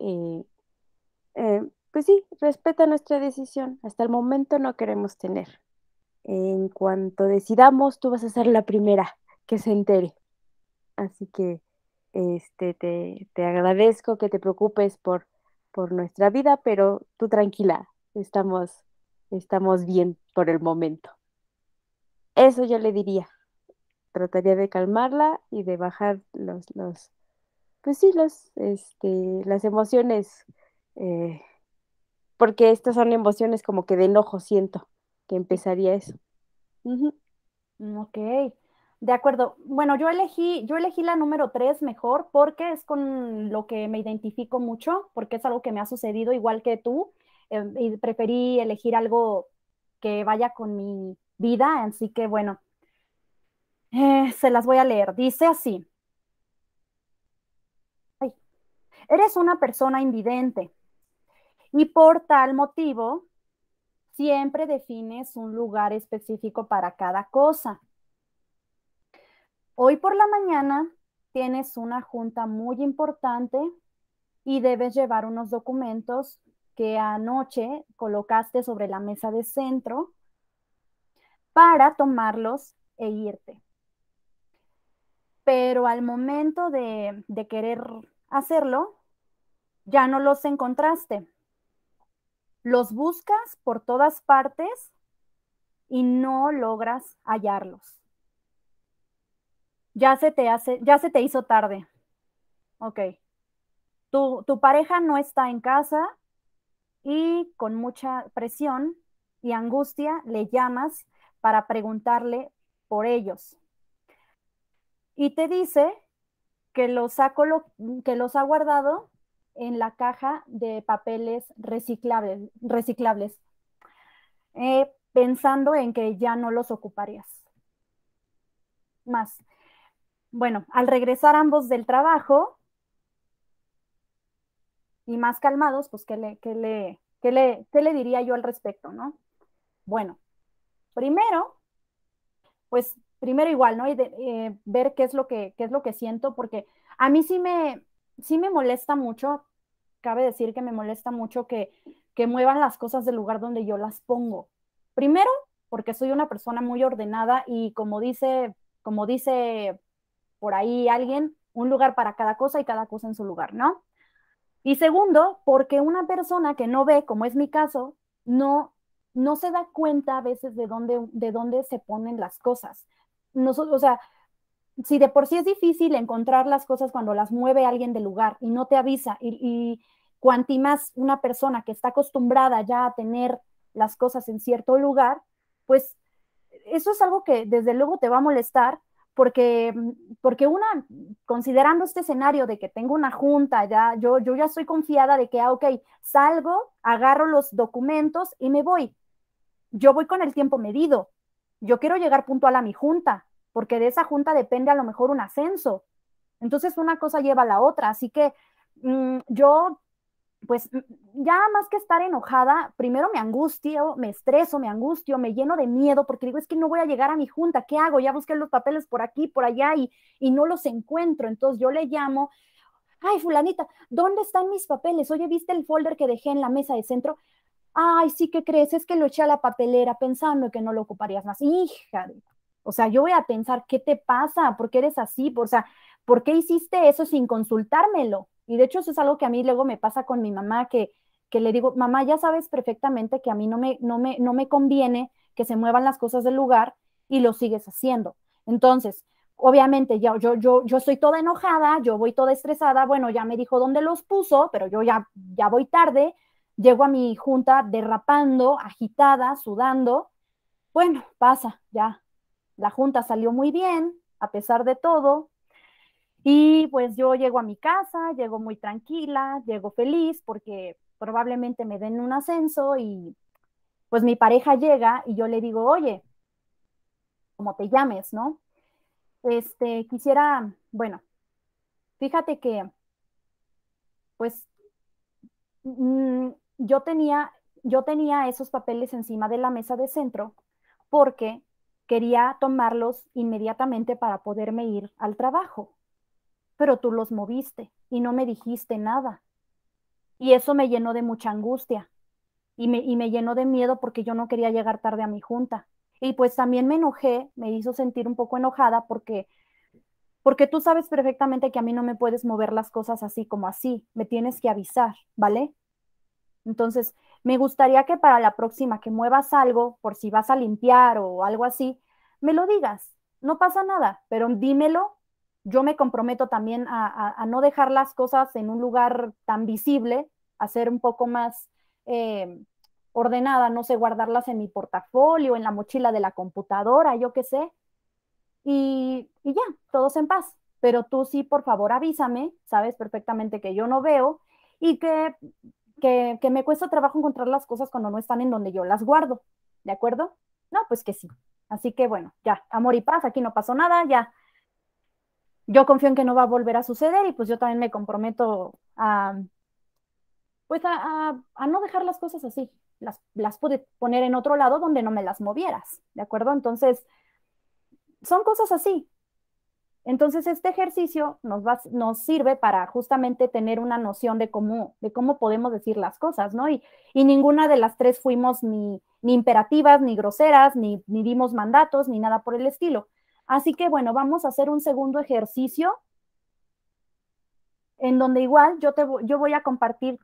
pues sí, respeta nuestra decisión. Hasta el momento no queremos tener. En cuanto decidamos, tú vas a ser la primera que se entere. Así que te agradezco que te preocupes por nuestra vida, pero tú tranquila, estamos bien por el momento. Eso yo le diría. Trataría de calmarla y de bajar pues sí, las emociones, eh, porque estas son emociones como que de enojo, siento que empezaría eso. Ujú. ok. De acuerdo. Bueno, yo elegí la número 3 mejor porque es con lo que me identifico mucho, porque es algo que me ha sucedido igual que tú, y preferí elegir algo que vaya con mi vida, así que bueno, se las voy a leer. Dice así. Ay, eres una persona invidente y por tal motivo siempre defines un lugar específico para cada cosa. Hoy por la mañana tienes una junta muy importante y debes llevar unos documentos que anoche colocaste sobre la mesa de centro para tomarlos e irte. Pero al momento de querer hacerlo, ya no los encontraste. Los buscas por todas partes y no logras hallarlos. Ya se te hizo tarde. Ok. Tu pareja no está en casa y con mucha presión y angustia le llamas para preguntarle por ellos. Y te dice que los ha guardado en la caja de papeles reciclables, pensando en que ya no los ocuparías más. Bueno, al regresar ambos del trabajo y más calmados, pues, ¿qué le diría yo al respecto, no? Bueno, primero, pues, primero igual, ¿no? Y ver qué es lo que siento, porque a mí sí me molesta mucho, cabe decir que me molesta mucho que muevan las cosas del lugar donde yo las pongo. Primero, porque soy una persona muy ordenada y como dice como dice por ahí alguien, un lugar para cada cosa y cada cosa en su lugar, ¿no? Y segundo, porque una persona que no ve, como es mi caso, no se da cuenta a veces de dónde se ponen las cosas. Nosotros, o sea, si de por sí es difícil encontrar las cosas cuando las mueve alguien del lugar y no te avisa, y cuanti más una persona que está acostumbrada ya a tener las cosas en cierto lugar, pues eso es algo que desde luego te va a molestar porque, porque una, considerando este escenario de que tengo una junta, yo ya estoy confiada de que, ok, salgo, agarro los documentos y me voy. Yo voy con el tiempo medido. Yo quiero llegar puntual a mi junta, porque de esa junta depende a lo mejor un ascenso. Entonces una cosa lleva a la otra. Así que yo pues ya más que estar enojada, primero me angustio, me estreso, me angustio, me lleno de miedo porque digo, es que no voy a llegar a mi junta, ¿qué hago? Ya busqué los papeles por aquí, por allá y no los encuentro. Entonces yo le llamo, ay, fulanita, ¿dónde están mis papeles? Oye, ¿viste el folder que dejé en la mesa de centro? Ay, sí, ¿qué crees? Es que lo eché a la papelera pensando que no lo ocuparías más. Hija, o sea, yo voy a pensar, ¿qué te pasa? ¿Por qué eres así? O sea, ¿por qué hiciste eso sin consultármelo? Y de hecho eso es algo que a mí luego me pasa con mi mamá, que le digo, mamá, ya sabes perfectamente que a mí no me conviene que se muevan las cosas del lugar y lo sigues haciendo. Entonces, obviamente yo estoy toda enojada, yo voy toda estresada, bueno, ya me dijo dónde los puso, pero yo ya voy tarde, llego a mi junta derrapando, agitada, sudando. Bueno, pasa, ya. La junta salió muy bien, a pesar de todo. Y pues yo llego a mi casa, llego muy tranquila, llego feliz porque probablemente me den un ascenso y pues mi pareja llega y yo le digo, oye, como te llames, ¿no? Quisiera, bueno, fíjate que pues mm, yo tenía, yo tenía esos papeles encima de la mesa de centro porque quería tomarlos inmediatamente para poderme ir al trabajo, pero tú los moviste y no me dijiste nada. Y eso me llenó de mucha angustia y me llenó de miedo porque yo no quería llegar tarde a mi junta. Y pues también me enojé, me hizo sentir un poco enojada porque tú sabes perfectamente que a mí no me puedes mover las cosas así como así, me tienes que avisar, ¿vale? Entonces, me gustaría que para la próxima que muevas algo, por si vas a limpiar o algo así, me lo digas. No pasa nada, pero dímelo. Yo me comprometo también a no dejar las cosas en un lugar tan visible, a ser un poco más eh, ordenada, no sé, guardarlas en mi portafolio, en la mochila de la computadora, yo qué sé, y ya, todos en paz. Pero tú sí, por favor, avísame, sabes perfectamente que yo no veo y que me cuesta trabajo encontrar las cosas cuando no están en donde yo las guardo, ¿de acuerdo? No, pues que sí. Así que bueno, ya, amor y paz, aquí no pasó nada, ya. Yo confío en que no va a volver a suceder y pues yo también me comprometo pues a no dejar las cosas así. Las pude poner en otro lado donde no me las movieras, ¿de acuerdo? Entonces, son cosas así. Entonces, este ejercicio nos sirve para justamente tener una noción de cómo podemos decir las cosas, ¿no? Y ninguna de las tres fuimos ni imperativas, ni groseras, ni dimos mandatos, ni nada por el estilo. Así que, bueno, vamos a hacer un segundo ejercicio en donde igual yo voy a compartir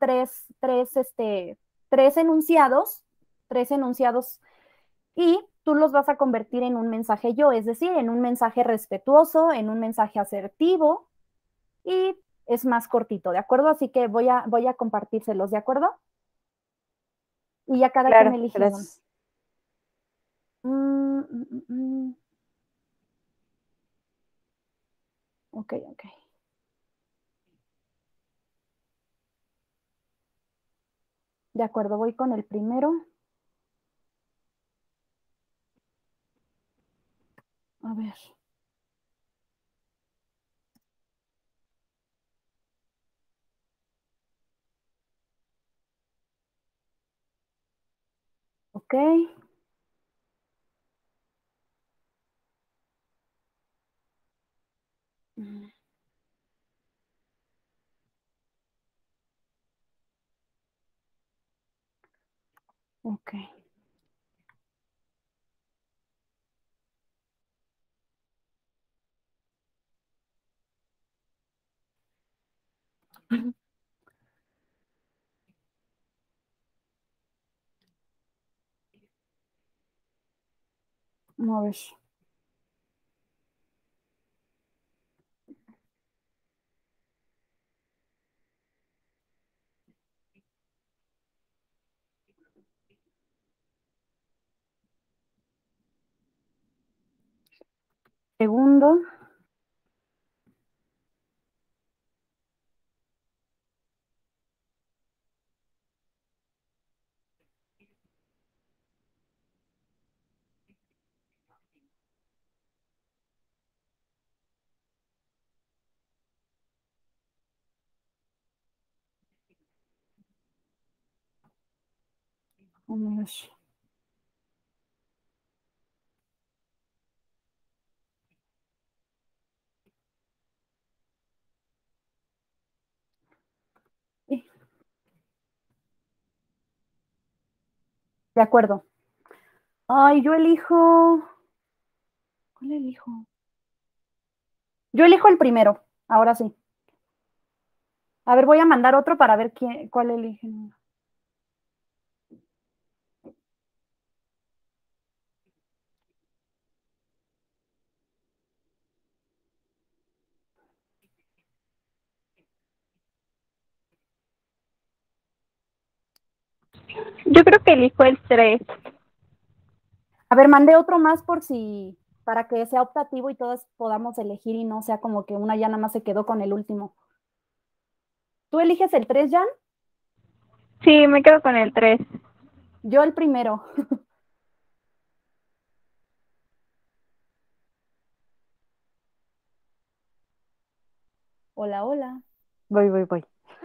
tres enunciados y tú los vas a convertir en un mensaje yo, es decir, en un mensaje respetuoso, en un mensaje asertivo y es más cortito, ¿de acuerdo? Así que voy a compartírselos, ¿de acuerdo? Y ya cada quien Claro, elige uno. gracias. Mm, mm, mm, mm. Ok, ok. De acuerdo, voy con el primero. A ver. Ok. Mm, ok. A ver. Segundo. A ver. De acuerdo. Ay, yo elijo. ¿Cuál elijo? Yo elijo el primero. Ahora sí. A ver, voy a mandar otro para ver cuál eligen. Yo creo que elijo el 3. A ver, mandé otro más para que sea optativo y todos podamos elegir y no sea como que una ya nada más se quedó con el último. ¿Tú eliges el 3, Jan? Sí, me quedo con el 3. Yo el primero. Hola, hola. Voy.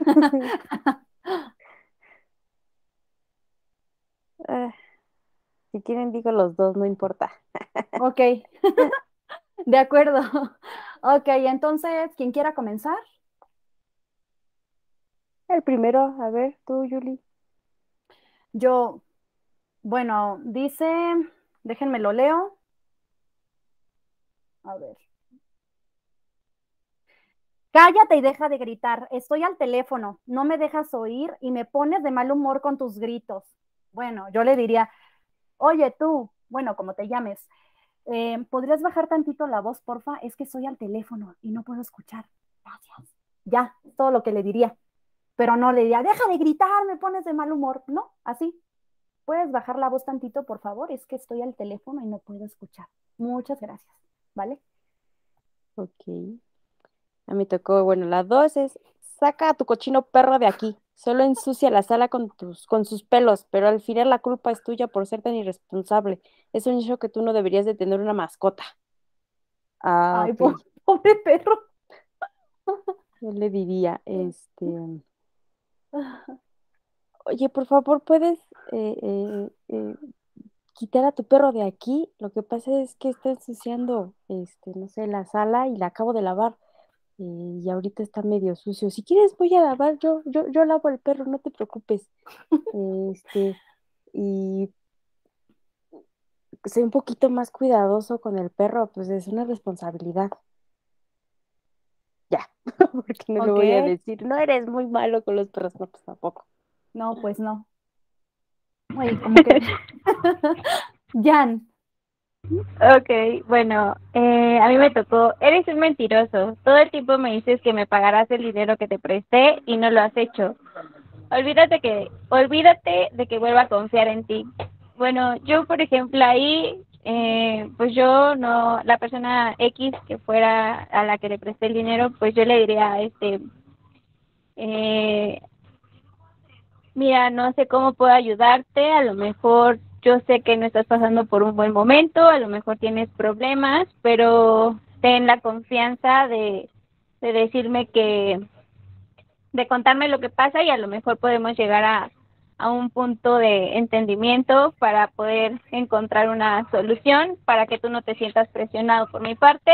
Ah, si quieren digo los dos, no importa. Ok. De acuerdo. Ok, entonces, ¿quién quiera comenzar? El primero, a ver, tú, Julie. Yo, bueno, dice, déjenme lo leo. A ver. Cállate y deja de gritar. Estoy al teléfono, no me dejas oír y me pones de mal humor con tus gritos. Bueno, yo le diría, oye tú, bueno, como te llames, ¿podrías bajar tantito la voz, porfa? Es que estoy al teléfono y no puedo escuchar. Gracias. Ya, es todo lo que le diría. Pero no le diría, deja de gritar, me pones de mal humor. No, así. ¿Puedes bajar la voz tantito, por favor? Es que estoy al teléfono y no puedo escuchar. Muchas gracias. ¿Vale? Ok. A mí tocó, bueno, la dos es, saca a tu cochino perro de aquí. Solo ensucia la sala con sus pelos, pero al final la culpa es tuya por ser tan irresponsable. Es un hecho que tú no deberías de tener una mascota. Ah, Ay, ok. pobre perro. Yo le diría, oye, por favor, ¿puedes quitar a tu perro de aquí? Lo que pasa es que está ensuciando, no sé, la sala y la acabo de lavar. Y ahorita está medio sucio. Si quieres, voy a lavar, yo lavo el perro, no te preocupes. Este, y sé un poquito más cuidadoso con el perro, pues es una responsabilidad. Ya, porque no le Ok. voy a decir, no eres muy malo con los perros, no, pues tampoco. No, pues no. Oye, como que... Jan. Ok, bueno, a mí me tocó, eres un mentiroso. Todo el tiempo me dices que me pagarás el dinero que te presté y no lo has hecho. Olvídate de que vuelva a confiar en ti. Bueno, yo por ejemplo ahí, pues yo no, la persona X que fuera a la que le presté el dinero, pues yo le diría, eh, mira, no sé cómo puedo ayudarte, a lo mejor yo sé que no estás pasando por un buen momento, a lo mejor tienes problemas, pero ten la confianza de decirme de contarme lo que pasa y a lo mejor podemos llegar a un punto de entendimiento para poder encontrar una solución para que tú no te sientas presionado por mi parte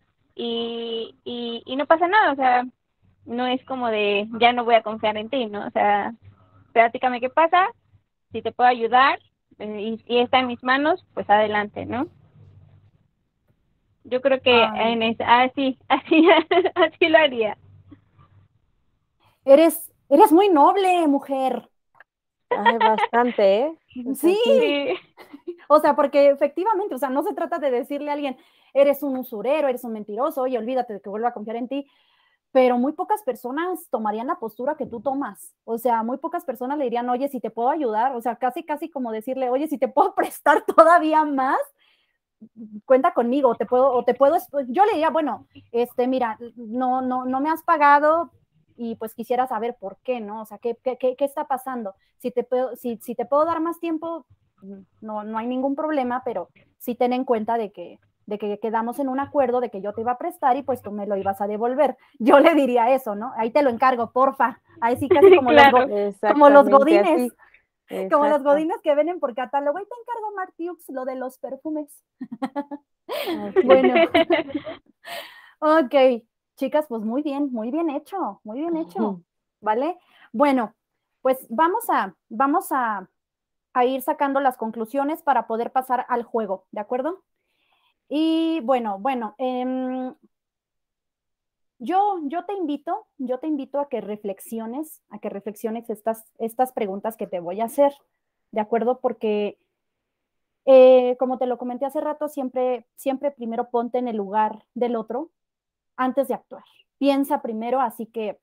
y no pasa nada, o sea, no es como de ya no voy a confiar en ti, ¿no? O sea, platícame qué pasa, si te puedo ayudar y si está en mis manos, pues adelante, ¿no? Yo creo que Ay, así, así lo haría. Eres muy noble, mujer. Ay, bastante, ¿eh? O sea, Sí, Sí, o sea, porque efectivamente, o sea, no se trata de decirle a alguien, eres un usurero, eres un mentiroso, oye, olvídate de que vuelva a confiar en ti, pero muy pocas personas tomarían la postura que tú tomas. O sea, muy pocas personas le dirían, oye, si te puedo ayudar, o sea, casi, casi como decirle, oye, si te puedo prestar todavía más, cuenta conmigo, o te puedo, yo le diría, bueno, mira, no me has pagado y pues quisiera saber por qué, ¿no? O sea, ¿qué está pasando? Si te puedo dar más tiempo, no hay ningún problema, pero sí ten en cuenta de que quedamos en un acuerdo de que yo te iba a prestar y pues tú me lo ibas a devolver. Yo le diría eso, ¿no? Ahí te lo encargo, porfa. Ahí sí, casi sí, claro. como los exactamente godines, así. como los Exacto. godines que venden por catálogo. Ahí te encargo, Martiux, lo de los perfumes. Así. Bueno, ok, chicas, pues muy bien hecho, muy bien hecho, ¿vale? Bueno, pues a ir sacando las conclusiones para poder pasar al juego, ¿de acuerdo? Y bueno, yo te invito a que reflexiones estas preguntas que te voy a hacer, ¿de acuerdo? Porque como te lo comenté hace rato, siempre primero ponte en el lugar del otro antes de actuar. Piensa primero, así que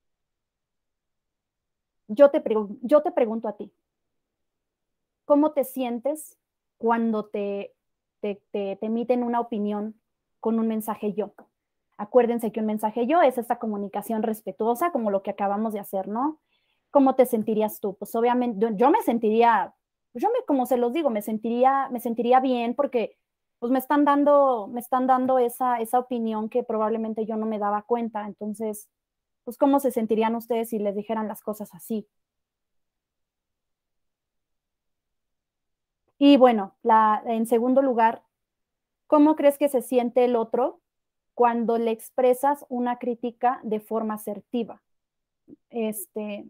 yo te pregunto a ti, ¿cómo te sientes cuando te emiten una opinión con un mensaje yo? Acuérdense que un mensaje yo es esta comunicación respetuosa, como lo que acabamos de hacer, ¿no? ¿Cómo te sentirías tú? Pues obviamente yo me sentiría, como se los digo, me sentiría bien porque pues me están dando esa opinión que probablemente yo no me daba cuenta. Entonces, pues ¿cómo se sentirían ustedes si les dijeran las cosas así? Y bueno, en segundo lugar, ¿cómo crees que se siente el otro cuando le expresas una crítica de forma asertiva? Este,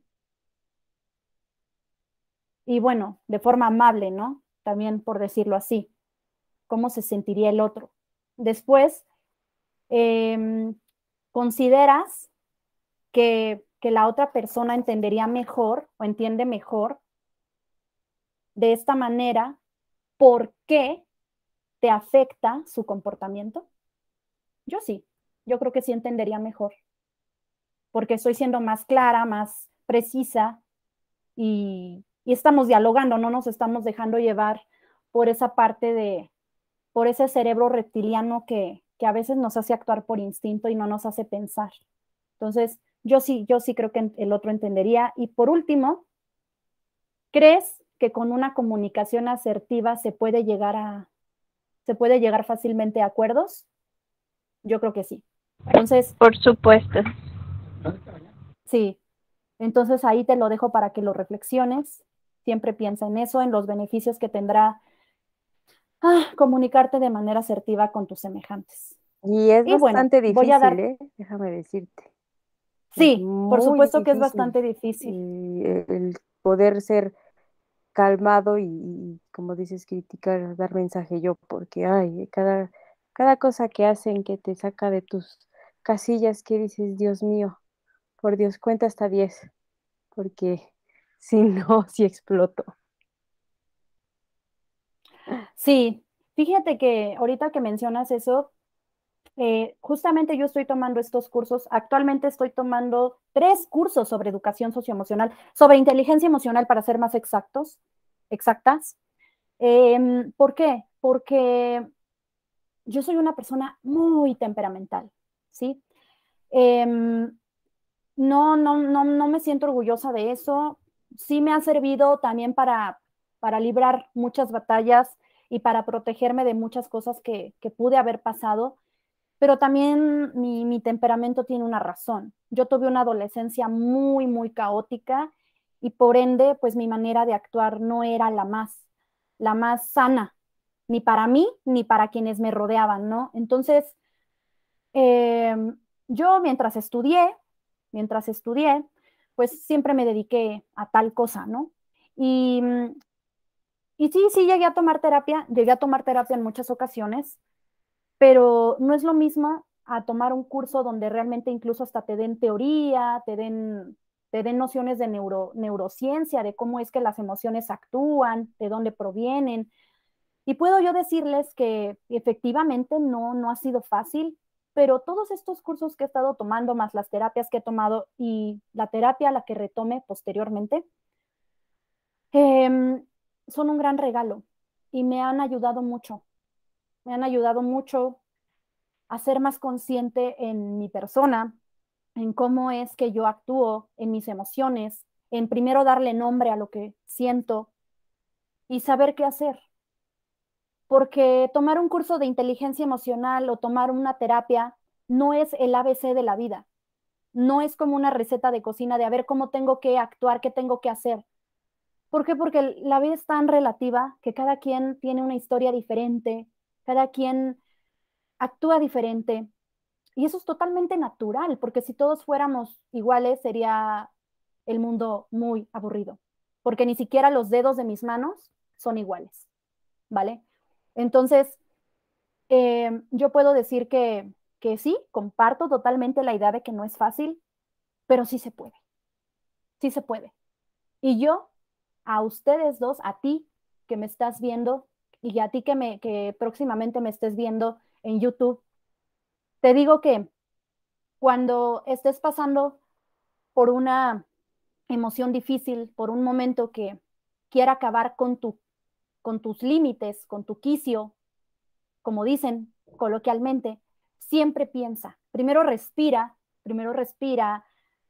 y bueno, de forma amable, ¿no? También por decirlo así. ¿Cómo se sentiría el otro? Después, eh, ¿consideras que la otra persona entendería mejor o entiende mejor de esta manera por qué te afecta su comportamiento? Yo sí, yo creo que sí entendería mejor, porque estoy siendo más clara, más precisa y estamos dialogando, no nos estamos dejando llevar por esa parte por ese cerebro reptiliano que a veces nos hace actuar por instinto y no nos hace pensar. Entonces, yo sí creo que el otro entendería. Y por último, ¿crees que con una comunicación asertiva se puede llegar fácilmente a acuerdos? Yo creo que sí. Entonces, Por supuesto. sí, entonces ahí te lo dejo para que lo reflexiones. Siempre piensa en eso, en los beneficios que tendrá comunicarte de manera asertiva con tus semejantes. Y es Y bueno, bastante voy a difícil, dar, ¿eh? Déjame decirte. Es sí, por muy supuesto que es difícil bastante difícil. el poder ser calmado y, como dices, criticar, dar mensaje yo, porque ay, cada cosa que hacen que te saca de tus casillas, que dices, Dios mío, por Dios, cuenta hasta 10 porque si no, si exploto. Sí, fíjate que ahorita que mencionas eso, justamente yo estoy tomando estos cursos. Actualmente estoy tomando 3 cursos sobre educación socioemocional, sobre inteligencia emocional para ser más exactas. ¿Por qué? Porque yo soy una persona muy temperamental, ¿sí? Em, no me siento orgullosa de eso. Sí me ha servido también para librar muchas batallas y para protegerme de muchas cosas que pude haber pasado, pero también mi temperamento tiene una razón. Yo tuve una adolescencia muy caótica y por ende, pues mi manera de actuar no era la más sana, ni para mí, ni para quienes me rodeaban, ¿no? Entonces, eh, yo mientras estudié, pues siempre me dediqué a tal cosa, ¿no? Y, y sí, llegué a tomar terapia en muchas ocasiones, pero no es lo mismo a tomar un curso donde realmente incluso hasta te den teoría, te den nociones de neurociencia, de cómo es que las emociones actúan, de dónde provienen. Y puedo yo decirles que efectivamente no ha sido fácil, pero todos estos cursos que he estado tomando, más las terapias que he tomado y la terapia a la que retome posteriormente, son un gran regalo y me han ayudado mucho. Me han ayudado mucho a ser más consciente en mi persona, en cómo es que yo actúo, en mis emociones, en primero darle nombre a lo que siento y saber qué hacer. Porque tomar un curso de inteligencia emocional o tomar una terapia no es el ABC de la vida. No es como una receta de cocina de a ver cómo tengo que actuar, qué tengo que hacer. ¿Por qué? Porque la vida es tan relativa que cada quien tiene una historia diferente, cada quien actúa diferente. Y eso es totalmente natural, porque si todos fuéramos iguales sería el mundo muy aburrido, porque ni siquiera los dedos de mis manos son iguales, ¿vale? Entonces, yo puedo decir que sí, comparto totalmente la idea de que no es fácil, pero sí se puede. Y yo, a ustedes dos, a ti que me estás viendo y a ti que próximamente me estés viendo en YouTube, te digo que cuando estés pasando por una emoción difícil, por un momento que quiera acabar con tus límites, con tu quicio, como dicen coloquialmente, siempre piensa, primero respira,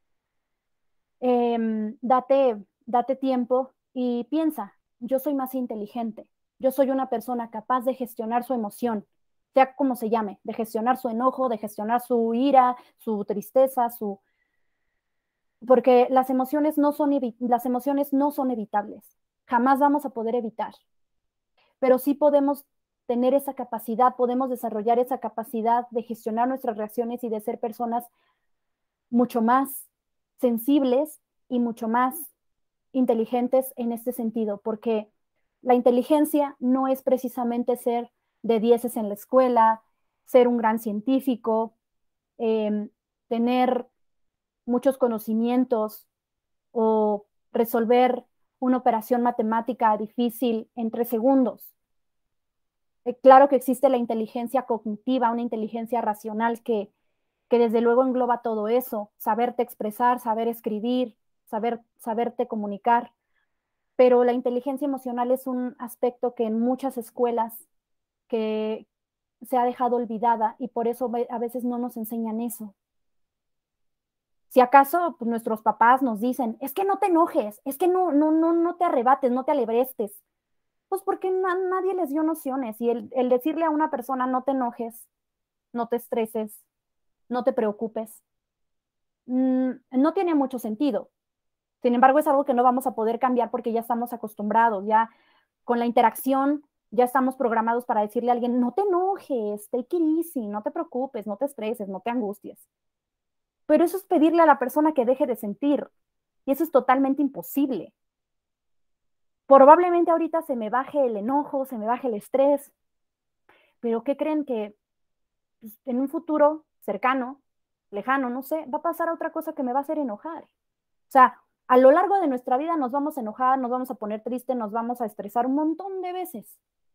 date tiempo y piensa, yo soy más inteligente, yo soy una persona capaz de gestionar su emoción, sea como se llame, de gestionar su enojo, de gestionar su ira, su tristeza, porque las emociones no son evitables, jamás vamos a poder evitar, pero sí podemos tener esa capacidad, podemos desarrollar esa capacidad de gestionar nuestras reacciones y de ser personas mucho más sensibles y mucho más inteligentes en este sentido, porque la inteligencia no es precisamente ser de dieces en la escuela, ser un gran científico, tener muchos conocimientos o resolver una operación matemática difícil en 3 segundos. Claro que existe la inteligencia cognitiva, una inteligencia racional que desde luego engloba todo eso, saberte expresar, saber escribir, saberte comunicar, pero la inteligencia emocional es un aspecto que en muchas escuelas que se ha dejado olvidada y por eso a veces no nos enseñan eso. Si acaso pues, nuestros papás nos dicen, es que no te enojes, es que no te arrebates, no te alebrestes, pues porque nadie les dio nociones y el decirle a una persona no te enojes, no te estreses, no te preocupes, no tiene mucho sentido. Sin embargo, es algo que no vamos a poder cambiar porque ya estamos acostumbrados, ya con la interacción ya estamos programados para decirle a alguien, no te enojes, take it easy, no te preocupes, no te estreses, no te angusties. Pero eso es pedirle a la persona que deje de sentir y eso es totalmente imposible. Probablemente ahorita se me baje el enojo, se me baje el estrés, pero ¿qué creen que pues, en un futuro cercano, lejano, no sé, va a pasar otra cosa que me va a hacer enojar? O sea, a lo largo de nuestra vida nos vamos a enojar, nos vamos a poner triste, nos vamos a estresar un montón de veces.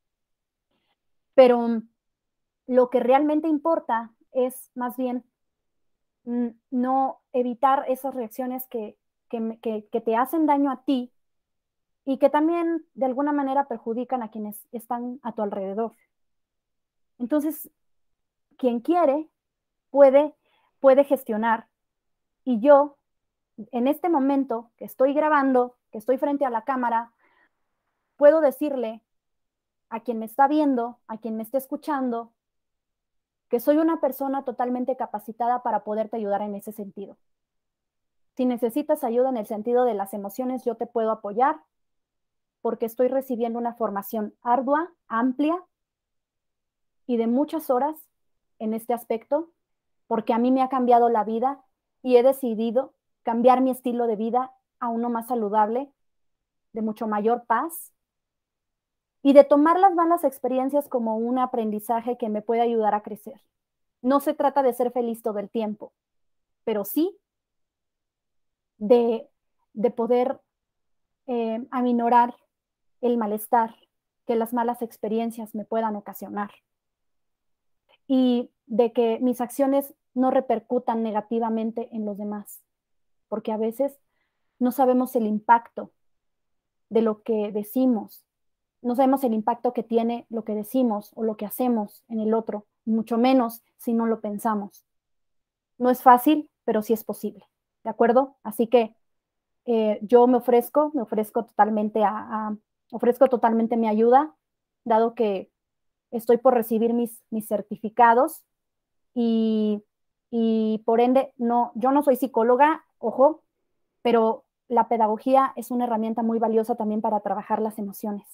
Pero lo que realmente importa es más bien no evitar esas reacciones que te hacen daño a ti y que también de alguna manera perjudican a quienes están a tu alrededor. Entonces, quien quiere puede gestionar y yo en este momento que estoy grabando, que estoy frente a la cámara, puedo decirle a quien me está viendo, a quien me está escuchando, que soy una persona totalmente capacitada para poderte ayudar en ese sentido. Si necesitas ayuda en el sentido de las emociones, yo te puedo apoyar porque estoy recibiendo una formación ardua, amplia y de muchas horas en este aspecto, porque a mí me ha cambiado la vida y he decidido cambiar mi estilo de vida a uno más saludable, de mucho mayor paz y de tomar las malas experiencias como un aprendizaje que me puede ayudar a crecer. No se trata de ser feliz todo el tiempo, pero sí de poder aminorar el malestar que las malas experiencias me puedan ocasionar y de que mis acciones no repercutan negativamente en los demás, porque a veces no sabemos el impacto de lo que decimos, no sabemos el impacto que tiene lo que decimos o lo que hacemos en el otro, mucho menos si no lo pensamos. No es fácil, pero sí es posible, ¿de acuerdo? Así que yo me ofrezco totalmente ofrezco totalmente mi ayuda, dado que estoy por recibir mis certificados y, por ende, no, yo no soy psicóloga, ojo, pero la pedagogía es una herramienta muy valiosa también para trabajar las emociones.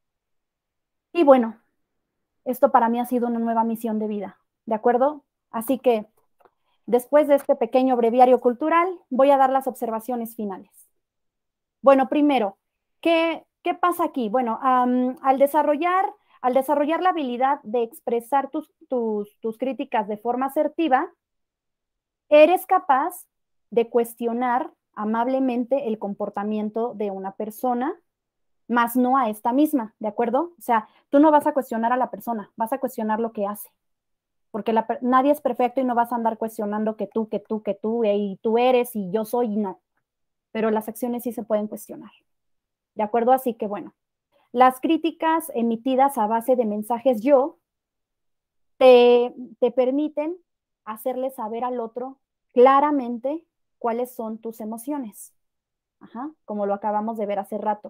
Y bueno, esto para mí ha sido una nueva misión de vida, ¿de acuerdo? Así que después de este pequeño breviario cultural, voy a dar las observaciones finales. Bueno, primero, ¿qué pasa aquí? Bueno, al desarrollar la habilidad de expresar tus críticas de forma asertiva, eres capaz de cuestionar amablemente el comportamiento de una persona, más no a esta misma, ¿de acuerdo? O sea, tú no vas a cuestionar a la persona, vas a cuestionar lo que hace, porque nadie es perfecto y no vas a andar cuestionando que tú, y tú eres y yo soy y no, pero las acciones sí se pueden cuestionar, ¿de acuerdo? Así que bueno, las críticas emitidas a base de mensajes yo te permiten hacerle saber al otro claramente cuáles son tus emociones. Ajá, como lo acabamos de ver hace rato.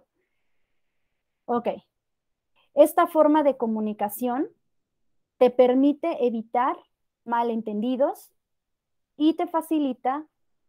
Ok. Esta forma de comunicación te permite evitar malentendidos y te facilita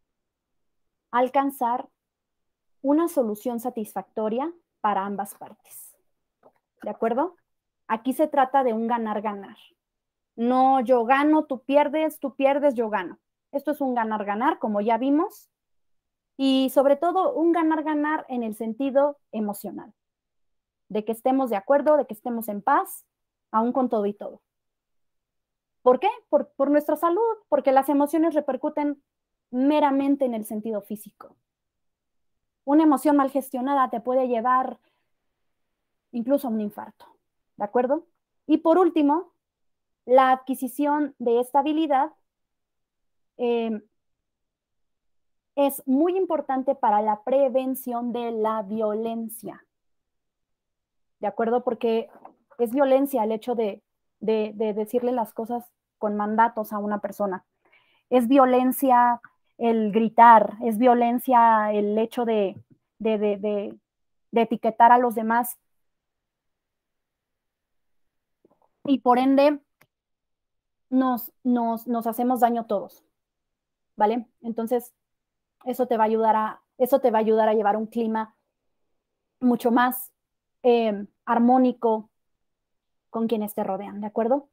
alcanzar una solución satisfactoria para ambas partes. ¿De acuerdo? Aquí se trata de un ganar-ganar. No yo gano, tú pierdes, yo gano. Esto es un ganar-ganar, como ya vimos, y sobre todo un ganar-ganar en el sentido emocional, de que estemos de acuerdo, de que estemos en paz, aún con todo y todo. ¿Por qué? Por nuestra salud, porque las emociones repercuten meramente en el sentido físico. Una emoción mal gestionada te puede llevar incluso a un infarto, ¿de acuerdo? Y por último, la adquisición de esta habilidad es muy importante para la prevención de la violencia, ¿de acuerdo? Porque es violencia el hecho de decirle las cosas con mandatos a una persona. Es violencia el gritar, es violencia el hecho de etiquetar a los demás y por ende nos hacemos daño todos, ¿vale? Entonces, eso te va a ayudar a llevar un clima mucho más armónico con quienes te rodean, ¿de acuerdo?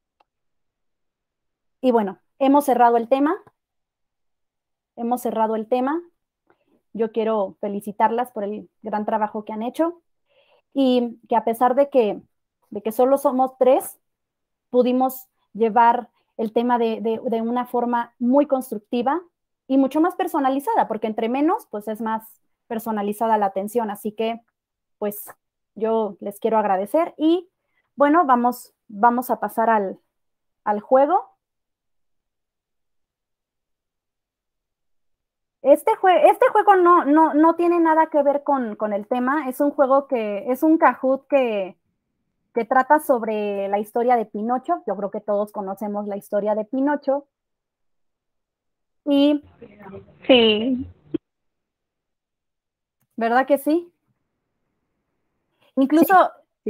Y bueno, hemos cerrado el tema. Yo quiero felicitarlas por el gran trabajo que han hecho y que a pesar de que solo somos 3, pudimos llevar el tema de una forma muy constructiva y mucho más personalizada, porque entre menos, pues es más personalizada la atención. Así que, pues, yo les quiero agradecer y, bueno, vamos a pasar al juego. Este juego no tiene nada que ver con el tema. Es un juego es un Kahoot que trata sobre la historia de Pinocho. Yo creo que todos conocemos la historia de Pinocho. Y Sí. ¿verdad que sí? Incluso, Sí.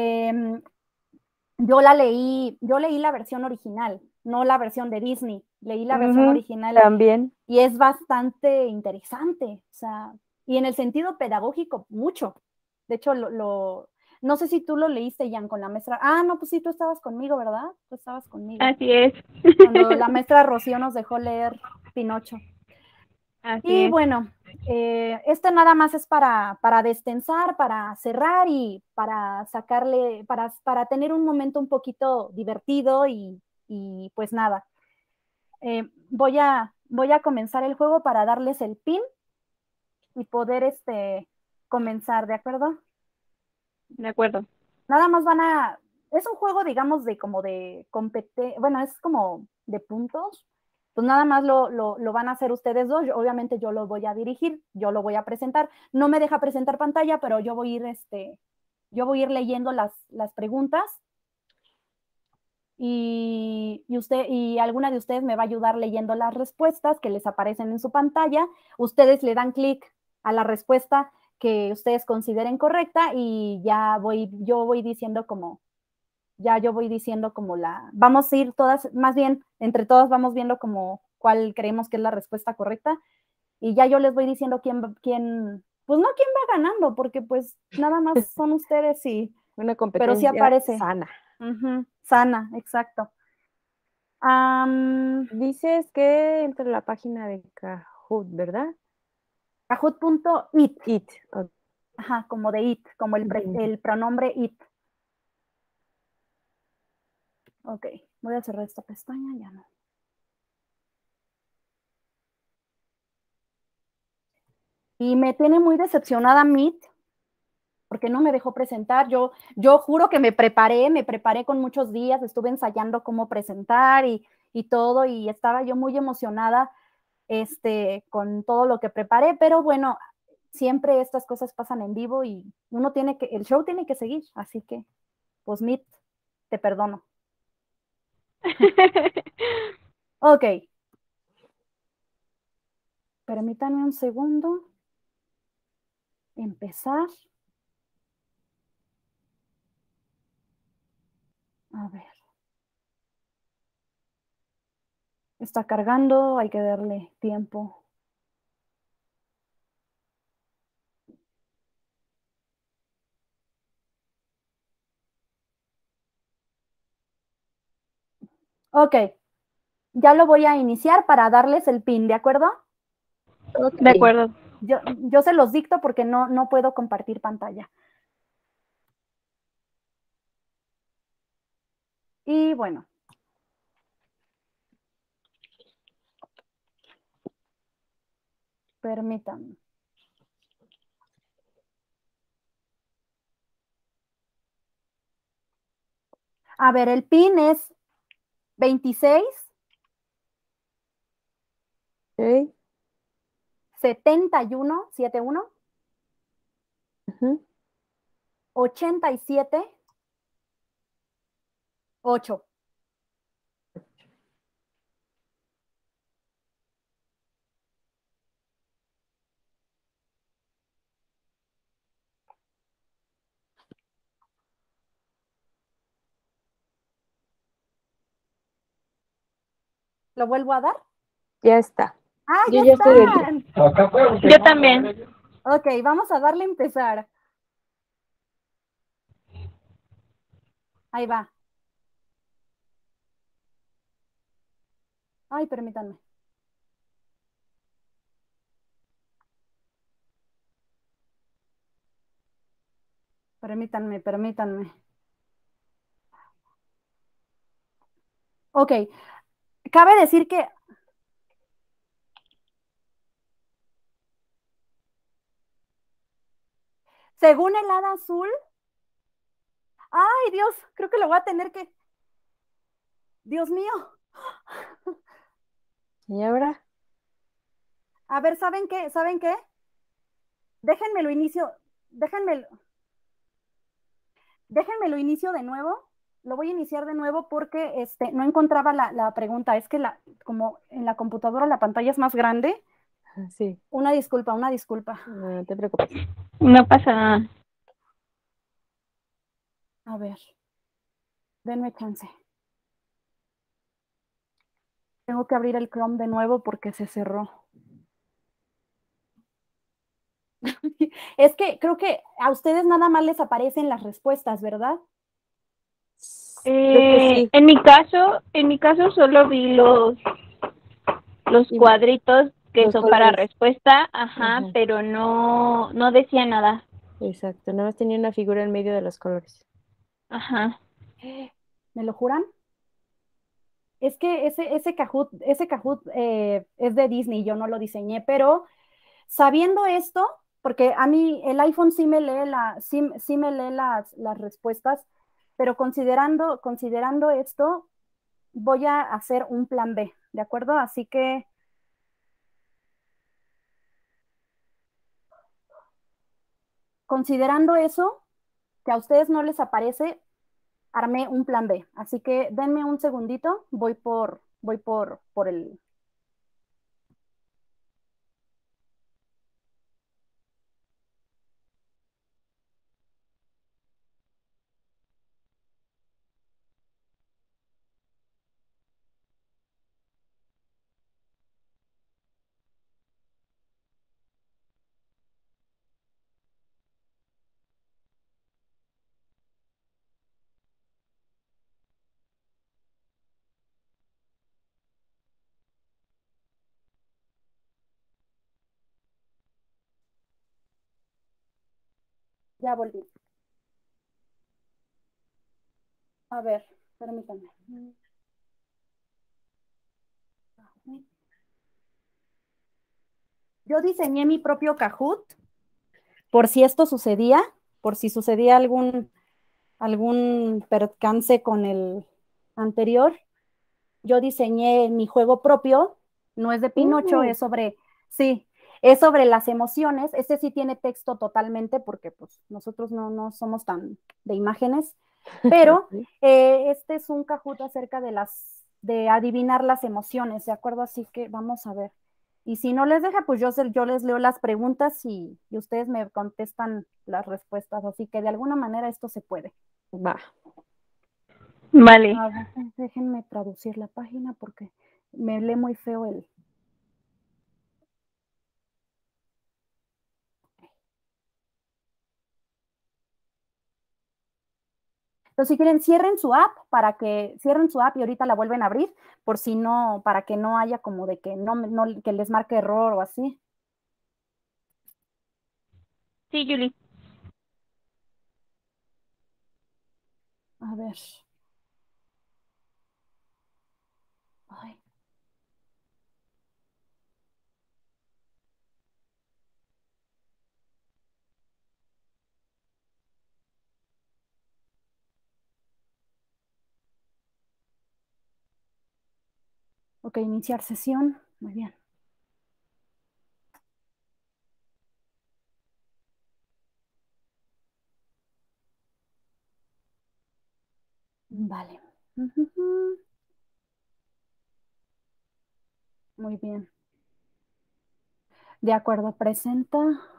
yo leí la versión original, no la versión de Disney. Leí la versión original. También. Y es bastante interesante, o sea, y en el sentido pedagógico, mucho. De hecho, no sé si tú lo leíste, Jan, con la maestra. Ah, no, pues sí, tú estabas conmigo, ¿verdad? Tú estabas conmigo. Así es. Cuando la maestra Rocío nos dejó leer Pinocho. Así Y es. bueno, esto nada más es para destensar, para cerrar y para sacarle, para tener un momento un poquito divertido y y pues nada. Voy a comenzar el juego para darles el pin y poder comenzar, ¿de acuerdo? De acuerdo. Nada más es un juego, digamos, de como de competencia, bueno, es como de puntos, pues nada más lo van a hacer ustedes dos. Obviamente yo lo voy a dirigir, yo lo voy a presentar. No me deja presentar pantalla, pero yo voy a ir leyendo las preguntas y alguna de ustedes me va a ayudar leyendo las respuestas que les aparecen en su pantalla. Ustedes le dan clic a la respuesta que ustedes consideren correcta y yo voy diciendo como vamos a ir todas, más bien, entre todas vamos viendo como cuál creemos que es la respuesta correcta y ya yo les voy diciendo pues no quién va ganando, porque pues nada más son ustedes Una pero sí competencia aparece. sana. Sana, exacto. Dices que entra a la página de Kahoot, ¿verdad? Kahoot.it. It. Ok. Ajá, como de it, como el pronombre it. Ok, voy a cerrar esta pestaña, ya no. Y me tiene muy decepcionada Meet, porque no me dejó presentar. Yo juro que me preparé con muchos días, estuve ensayando cómo presentar y todo, y estaba yo muy emocionada con todo lo que preparé, pero bueno, siempre estas cosas pasan en vivo y el show tiene que seguir, así que, pues Meet, te perdono. Ok. Permítanme un segundo. Empezar. A ver. Está cargando, hay que darle tiempo. Ok. Ya lo voy a iniciar para darles el pin, ¿de acuerdo? De acuerdo. Yo se los dicto porque no puedo compartir pantalla. Y bueno. Permítanme. A ver, el pin es 26 Ok. 71 87 8. ¿Lo vuelvo a dar? Ya está. ¡Ah, Yo ya ya estoy dentro. están! Yo también. Ok, vamos a darle a empezar. Ahí va. Ay, permítanme. Permítanme. Ok, cabe decir que según el hada azul, ay Dios, creo que lo voy a tener que, Dios mío. ¿Y ahora? A ver, ¿saben qué? Déjenme lo inicio de nuevo. Lo voy a iniciar de nuevo porque no encontraba la pregunta. Es que como en la computadora la pantalla es más grande. Sí. Una disculpa. No te preocupes. No pasa nada. A ver, denme chance. Tengo que abrir el Chrome de nuevo porque se cerró. Es que creo que a ustedes nada más les aparecen las respuestas, ¿verdad? Creo que sí. En mi caso solo vi los cuadritos que Los son para colores. respuesta, Ajá. pero no decía nada. Exacto, nada más tenía una figura en medio de los colores. Ajá. ¿Me lo juran? Es que ese Kahoot es de Disney, yo no lo diseñé, pero sabiendo esto, porque a mí el iPhone sí me lee, sí me lee las respuestas, pero considerando esto, voy a hacer un plan B, ¿de acuerdo? Así que, considerando eso, que a ustedes no les aparece, armé un plan B. Así que denme un segundito, por el... Ya volví. A ver, permítanme. Yo diseñé mi propio Kahoot por si esto sucedía, por si sucedía algún percance con el anterior. Yo diseñé mi juego propio, no es de Pinocho, sí, es sobre las emociones. Este sí tiene texto totalmente porque pues nosotros no somos tan de imágenes, pero este es un Kahoot acerca de adivinar las emociones, ¿de acuerdo? Así que vamos a ver. Y si no les deja, pues yo les leo las preguntas y ustedes me contestan las respuestas. Así que de alguna manera esto se puede. Va. Vale. A ver, déjenme traducir la página porque me lee muy feo el... Entonces, si quieren, cierren su app y ahorita la vuelven a abrir, por si no, para que no haya como de que que les marque error o así. Sí, Julie. A ver. Ay. Ok, iniciar sesión. Muy bien. Vale. Muy bien. De acuerdo, presenta.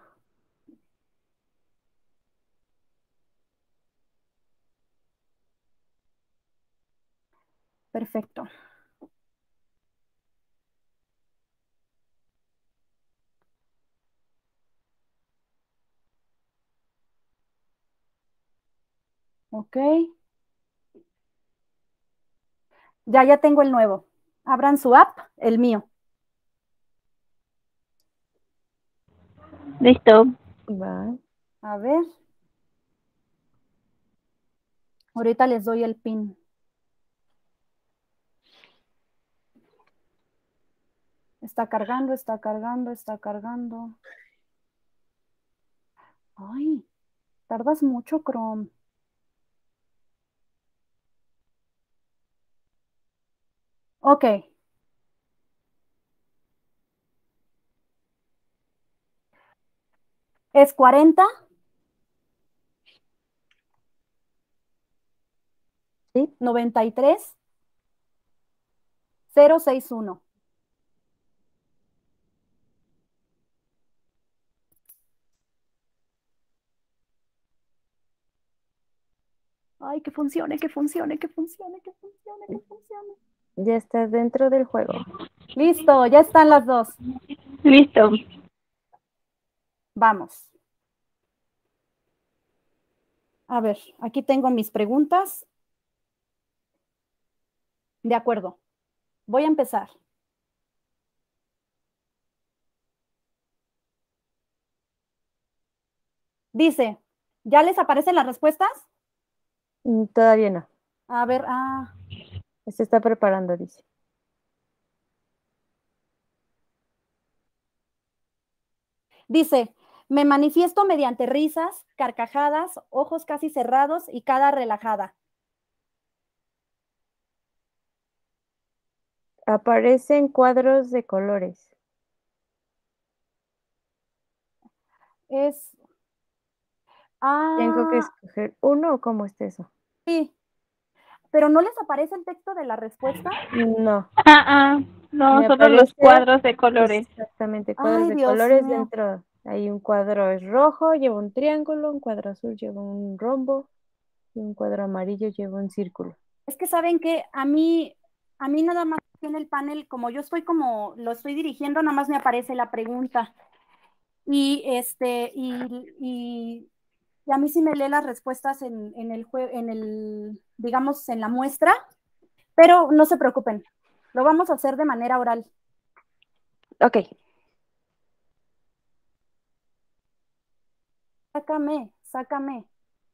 Perfecto. Ok. Ya tengo el nuevo. Abran su app, el mío. Listo. Va. A ver. Ahorita les doy el pin. Está cargando, está cargando, está cargando. Ay, tardas mucho, Chrome. Ok. Es 40 Sí. 93 061. Ay, que funcione, que funcione, que funcione, que funcione, que funcione. Ya estás dentro del juego. Listo, ya están las dos. Listo. Vamos. A ver, aquí tengo mis preguntas. De acuerdo. Voy a empezar. Dice, ¿ya les aparecen las respuestas? Todavía no. A ver, Se está preparando, dice. Dice, me manifiesto mediante risas, carcajadas, ojos casi cerrados y cara relajada. Aparecen cuadros de colores. Es... ¿Tengo que Ah, escoger uno o cómo es eso? sí. ¿Pero no les aparece el texto de la respuesta? No, No, me solo los aparece cuadros de colores. exactamente cuadros Ay, de Dios colores mío. dentro. Hay un cuadro es rojo, lleva un triángulo, un cuadro azul lleva un rombo y un cuadro amarillo lleva un círculo. Es que saben que a mí nada más en el panel, como yo estoy como lo estoy dirigiendo, nada más me aparece la pregunta. Y y a mí sí me lee las respuestas en el, digamos, en la muestra, pero no se preocupen, lo vamos a hacer de manera oral. Ok. Sácame.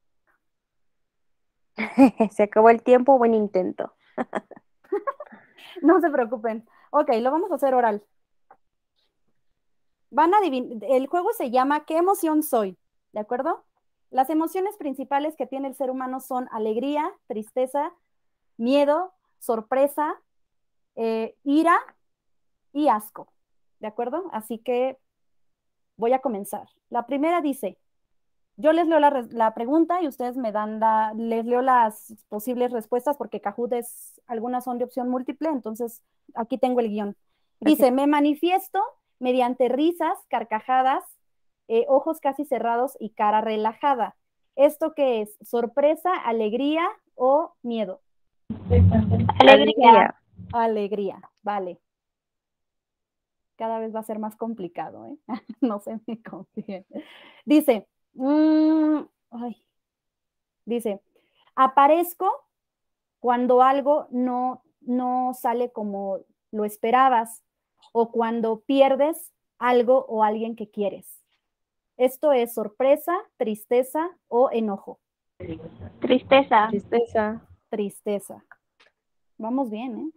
Se acabó el tiempo, buen intento. No se preocupen. Ok, lo vamos a hacer oral. Van a el juego se llama ¿Qué emoción soy? ¿De acuerdo? Las emociones principales que tiene el ser humano son alegría, tristeza, miedo, sorpresa, ira y asco. ¿De acuerdo? Así que voy a comenzar. La primera dice, yo les leo la pregunta y ustedes me dan les leo las posibles respuestas porque Kahoot algunas son de opción múltiple, entonces aquí tengo el guión. Dice, Ok. me manifiesto mediante risas, carcajadas, ojos casi cerrados y cara relajada. ¿Esto qué es? ¿Sorpresa, alegría o miedo? Alegría. Alegría, vale. Cada vez va a ser más complicado, ¿eh? No se me confíen. Dice, ay, dice, aparezco cuando algo no sale como lo esperabas o cuando pierdes algo o alguien que quieres. Esto es sorpresa, tristeza o enojo. Tristeza. Tristeza. Tristeza. Vamos bien,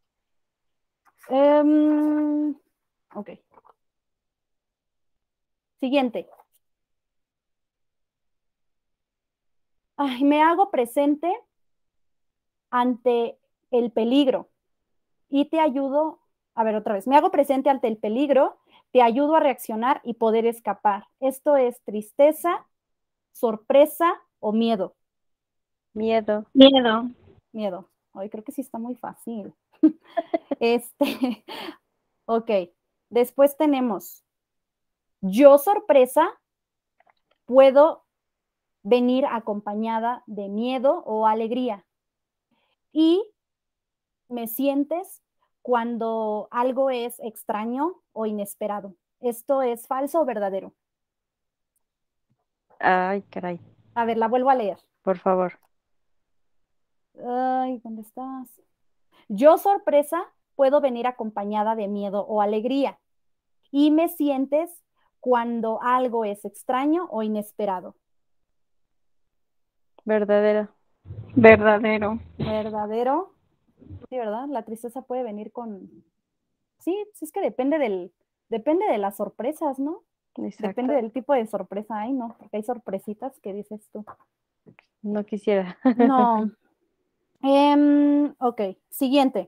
¿eh? Ok. Siguiente. Ay, me hago presente ante el peligro y te ayudo, a ver otra vez, me hago presente ante el peligro, te ayudo a reaccionar y poder escapar. Esto es tristeza, sorpresa o miedo. Miedo. Miedo. Miedo. Hoy creo que sí está muy fácil. Este, ok. Después tenemos, yo sorpresa puedo venir acompañada de miedo o alegría. Y me sientes cuando algo es extraño o inesperado. ¿Esto es falso o verdadero? Ay, caray. A ver, la vuelvo a leer. Por favor. Ay, ¿dónde estás? Yo, sorpresa, puedo venir acompañada de miedo o alegría. Y me sientes cuando algo es extraño o inesperado. Verdadero. Verdadero. ¿Verdadero? Sí, ¿verdad? La tristeza puede venir con... Sí, sí es que depende de las sorpresas, ¿no? Depende Exacto. del tipo de sorpresa. Ay, no, porque hay sorpresitas que dices tú. No quisiera. No. Ok, siguiente.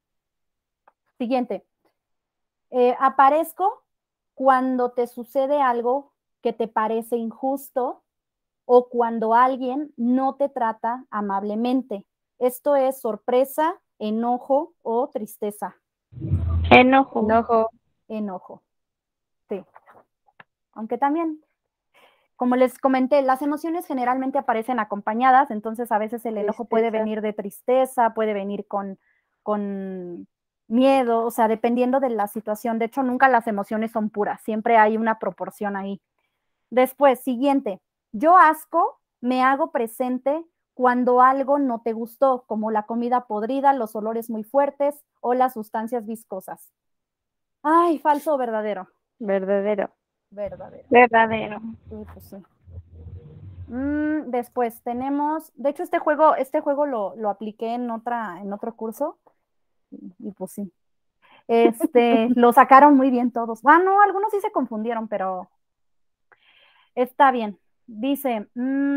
Aparezco cuando te sucede algo que te parece injusto o cuando alguien no te trata amablemente. Esto es sorpresa, enojo o tristeza. Enojo. Enojo. Enojo. Sí. Aunque también, como les comenté, las emociones generalmente aparecen acompañadas, entonces a veces el enojo puede Tristeza. venir de tristeza, puede venir con miedo, o sea, dependiendo de la situación. De hecho, nunca las emociones son puras, siempre hay una proporción ahí. Después, siguiente, yo asco, me hago presente cuando algo no te gustó, como la comida podrida, los olores muy fuertes o las sustancias viscosas. Ay, falso o verdadero. Verdadero. Verdadero. Verdadero. Sí, pues sí. Después tenemos, de hecho este juego lo apliqué en otro curso y pues sí, lo sacaron muy bien todos. Bueno, algunos sí se confundieron, pero está bien. Dice,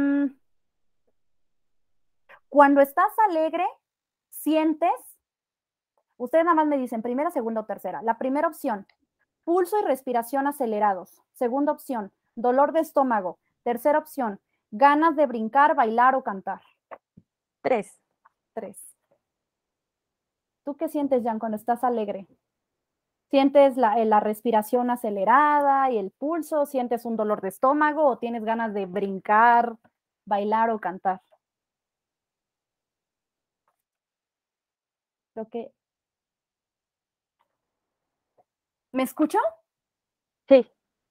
cuando estás alegre, sientes, ustedes nada más me dicen primera, segunda o tercera. La primera opción, pulso y respiración acelerados. Segunda opción, dolor de estómago. Tercera opción, ganas de brincar, bailar o cantar. 3. 3. ¿Tú qué sientes, Jan, cuando estás alegre? ¿Sientes la respiración acelerada y el pulso? ¿Sientes un dolor de estómago o tienes ganas de brincar, bailar o cantar? Creo que... ¿Me escucho? Sí.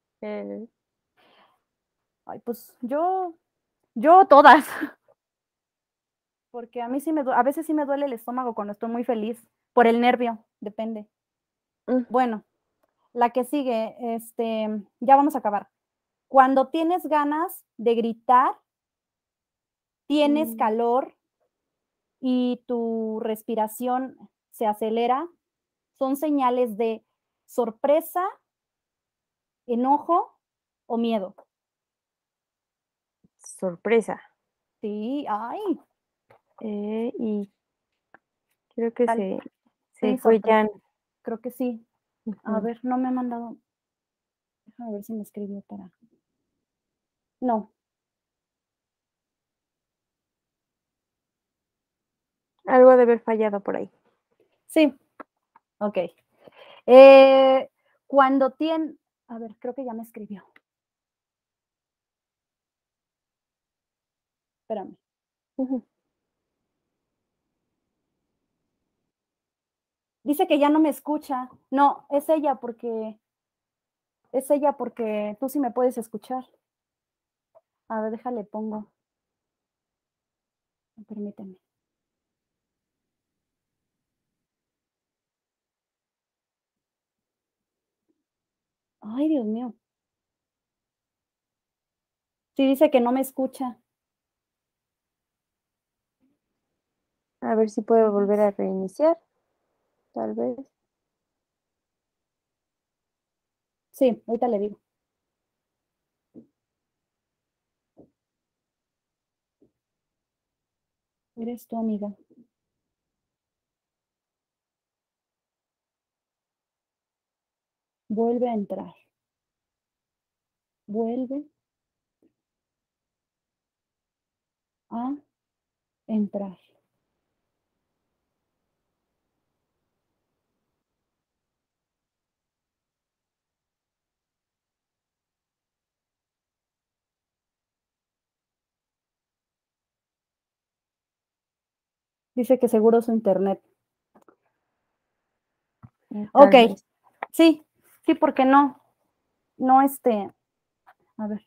Ay, pues yo todas. Porque a mí sí a veces sí me duele el estómago cuando estoy muy feliz. Por el nervio, depende. Bueno, la que sigue, ya vamos a acabar. Cuando tienes ganas de gritar, tienes calor y tu respiración se acelera, son señales de sorpresa, enojo o miedo. Sorpresa. Sí, ay. Y creo que se Sí, fue sorpresa. Jan. Creo que sí. A ver, no me ha mandado. Déjame ver si me escribió para. No. Algo de haber fallado por ahí. Sí. Ok. Cuando tiene. A ver, creo que ya me escribió. Espérame. Dice que ya no me escucha. No, es ella porque tú sí me puedes escuchar. A ver, déjale, pongo. Permíteme. Ay, Dios mío. Sí, dice que no me escucha. A ver si puedo volver a reiniciar. Tal vez. Sí, ahorita le digo. Eres tu amiga. Vuelve a entrar. Vuelve a entrar. Dice que seguro su internet. Ok. Sí, porque no, a ver.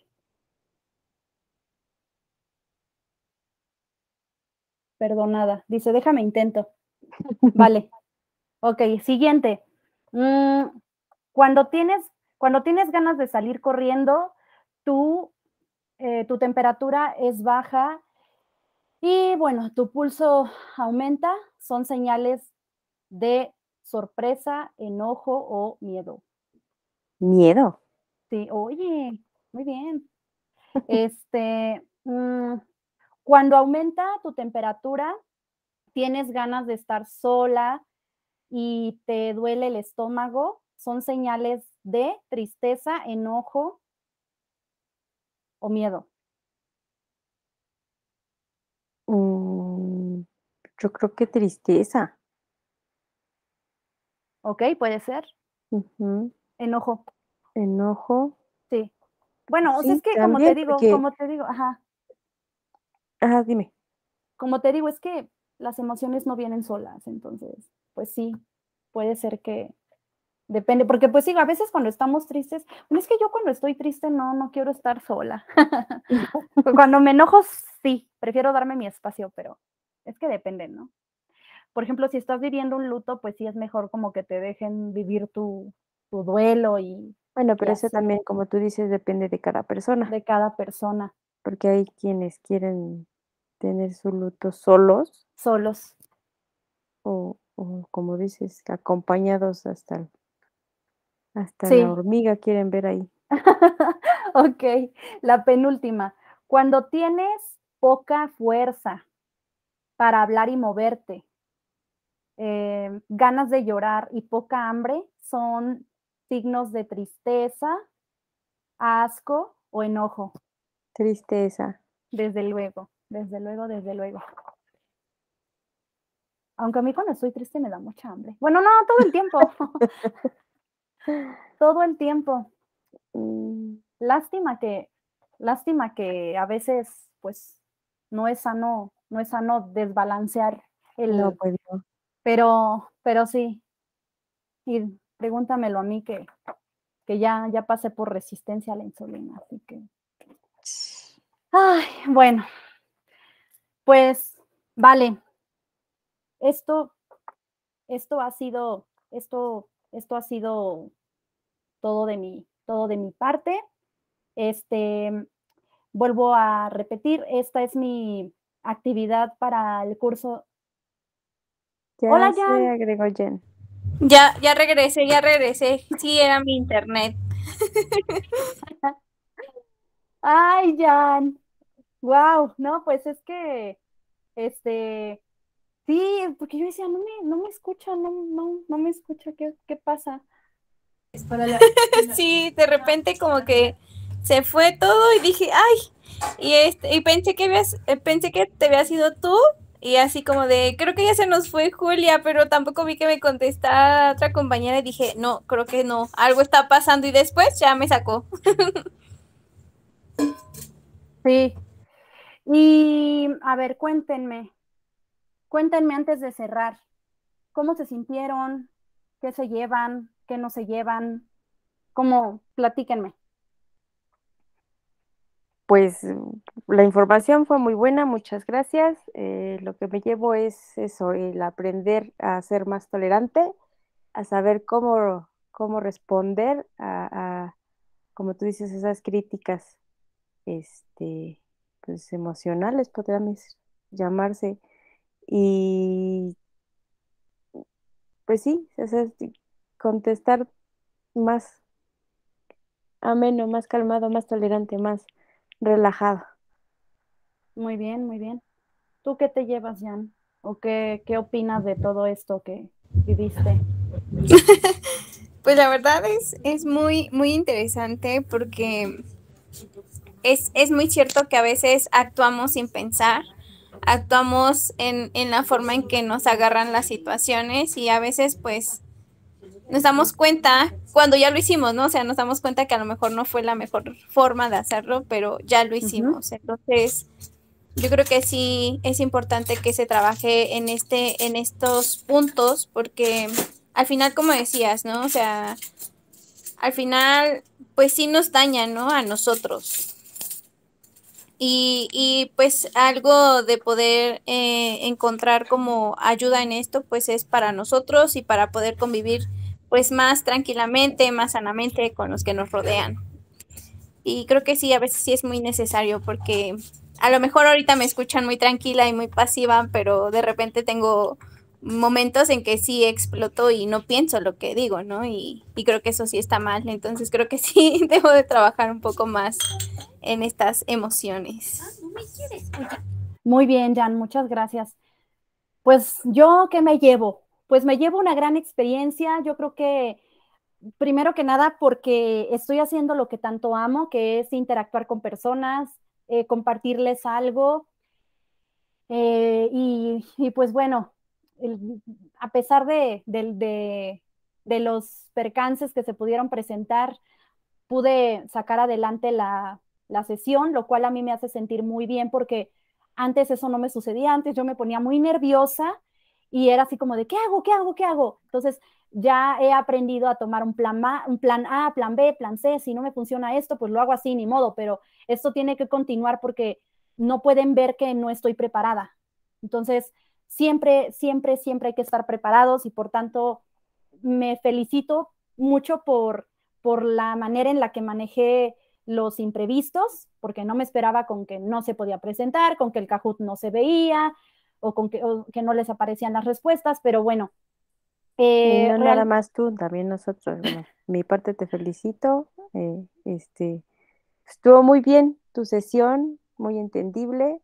Perdonada. Dice, déjame intento. Vale. Ok, siguiente. Cuando tienes ganas de salir corriendo, tu temperatura es baja y bueno, tu pulso aumenta, son señales de sorpresa, enojo o miedo. Miedo. Sí, oye, muy bien. Cuando aumenta tu temperatura, tienes ganas de estar sola y te duele el estómago, son señales de tristeza, enojo o miedo. Yo creo que tristeza. Ok, puede ser. Enojo. Enojo. Sí. Bueno, o sea, Sí, es que también, porque... como te digo, ajá. Ajá, dime. Como te digo, es que las emociones no vienen solas, entonces, pues sí, puede ser que depende, porque pues sí, a veces cuando estamos tristes, bueno, es que yo cuando estoy triste no quiero estar sola. Cuando me enojo, sí, prefiero darme mi espacio, pero es que depende, ¿no? Por ejemplo, si estás viviendo un luto, pues sí es mejor como que te dejen vivir tu duelo y Bueno, pero eso así, también, como tú dices, depende de cada persona. de cada persona. porque hay quienes quieren tener su luto solos solos. o como dices, acompañados hasta la Sí. hormiga quieren ver ahí. Ok, la penúltima. Cuando tienes poca fuerza para hablar y moverte, ganas de llorar y poca hambre son signos de tristeza, asco o enojo. Tristeza. Desde luego, desde luego, desde luego. Aunque a mí cuando estoy triste me da mucha hambre. Bueno, no, todo el tiempo. Todo el tiempo. Mm, Lástima que a veces, pues, no es sano desbalancear no, el, pues no. pero sí. Y pregúntamelo a mí que ya pasé por resistencia a la insulina, así que. Ay, bueno, pues, vale. Esto esto ha sido todo de mi parte. Vuelvo a repetir, esta es mi actividad para el curso. Ya Hola, se Jan. agregó Jen. Ya regresé, ya regresé. Sí, era mi internet. Ay, Jan. Wow, no, pues es que, este, sí, porque yo decía, no me escucha, no me escucha, ¿qué pasa? Sí, de repente como que se fue todo y dije, ay, y pensé que te había sido tú y así como de, creo que ya se nos fue Julia, pero tampoco vi que me contestara otra compañera y dije, no, creo que no, algo está pasando y después ya me sacó. Sí. Y a ver, cuéntenme antes de cerrar, ¿cómo se sintieron? ¿Qué se llevan? ¿Qué no se llevan? ¿Cómo? Platíquenme. Pues la información fue muy buena, muchas gracias. Lo que me llevo es eso, el aprender a ser más tolerante, a saber cómo responder como tú dices, esas críticas, este, pues emocionales, podrían llamarse. Y pues sí, o sea, contestar más ameno, más calmado, más tolerante, más relajado. Muy bien, muy bien. ¿Tú qué te llevas, Jan? ¿O qué opinas de todo esto que viviste? Pues la verdad es muy, muy interesante porque es muy cierto que a veces actuamos sin pensar, actuamos en la forma en que nos agarran las situaciones y a veces pues nos damos cuenta cuando ya lo hicimos, ¿no? O sea, nos damos cuenta que a lo mejor no fue la mejor forma de hacerlo, pero ya lo Ujú. hicimos. Entonces, yo creo que sí es importante que se trabaje en estos puntos, porque al final, como decías, ¿no? O sea, al final, pues sí nos dañan, ¿no? A nosotros. Y pues algo de poder encontrar como ayuda en esto, pues es para nosotros y para poder convivir pues más tranquilamente, más sanamente con los que nos rodean. Y creo que sí, a veces sí es muy necesario porque a lo mejor ahorita me escuchan muy tranquila y muy pasiva, pero de repente tengo momentos en que sí exploto y no pienso lo que digo, ¿no? Y creo que eso sí está mal. Entonces creo que sí debo de trabajar un poco más en estas emociones. Muy bien, Jan, muchas gracias. Pues yo, ¿qué me llevo? Pues me llevo una gran experiencia. Yo creo que, primero que nada, porque estoy haciendo lo que tanto amo, que es interactuar con personas, compartirles algo. Y pues bueno, a pesar de los percances que se pudieron presentar, pude sacar adelante la sesión, lo cual a mí me hace sentir muy bien porque antes eso no me sucedía, antes yo me ponía muy nerviosa y era así como de, ¿qué hago? ¿Qué hago? ¿Qué hago? Entonces ya he aprendido a tomar un plan A, plan B, plan C, si no me funciona esto, pues lo hago así, ni modo, pero esto tiene que continuar porque no pueden ver que no estoy preparada. Entonces, siempre hay que estar preparados y por tanto me felicito mucho por la manera en la que manejé los imprevistos, porque no me esperaba con que no se podía presentar, con que el Kahoot no se veía, o que no les aparecían las respuestas, pero bueno. Y no nada más tú, también nosotros. Bueno, mi parte te felicito. Estuvo muy bien tu sesión, muy entendible,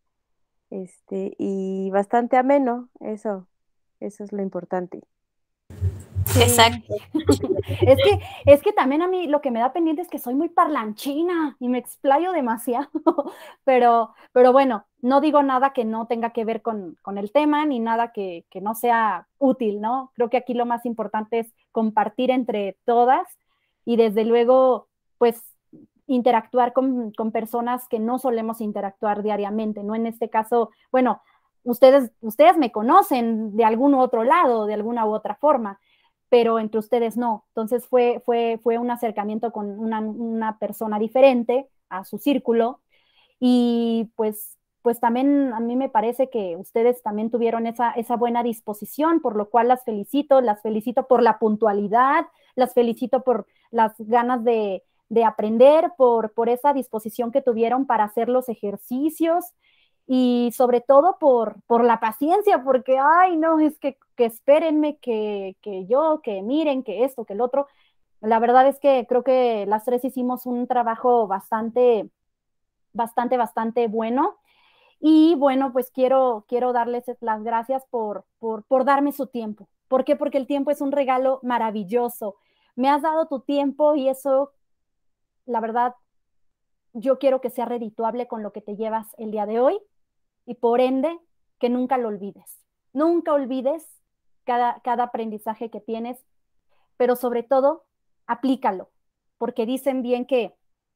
y bastante ameno. Eso es lo importante. Sí. Exacto. Es que también a mí lo que me da pendiente es que soy muy parlanchina y me explayo demasiado, pero bueno, no digo nada que no tenga que ver con el tema, ni nada que no sea útil, ¿no? Creo que aquí lo más importante es compartir entre todas y desde luego, pues, interactuar con personas que no solemos interactuar diariamente, ¿no? En este caso, bueno, ustedes me conocen de algún otro lado, de alguna u otra forma, pero entre ustedes no. Entonces fue un acercamiento con una persona diferente a su círculo y pues también a mí me parece que ustedes también tuvieron esa buena disposición, por lo cual las felicito por la puntualidad, las felicito por las ganas de aprender, por esa disposición que tuvieron para hacer los ejercicios y sobre todo por la paciencia, porque, ay, no, es que espérenme, que miren, que esto, que el otro. La verdad es que creo que las tres hicimos un trabajo bastante bueno. Y bueno, pues quiero darles las gracias por darme su tiempo. ¿Por qué? Porque el tiempo es un regalo maravilloso. Me has dado tu tiempo y eso, la verdad, yo quiero que sea redituable con lo que te llevas el día de hoy y por ende que nunca lo olvides. Nunca olvides cada aprendizaje que tienes, pero sobre todo, aplícalo, porque dicen bien que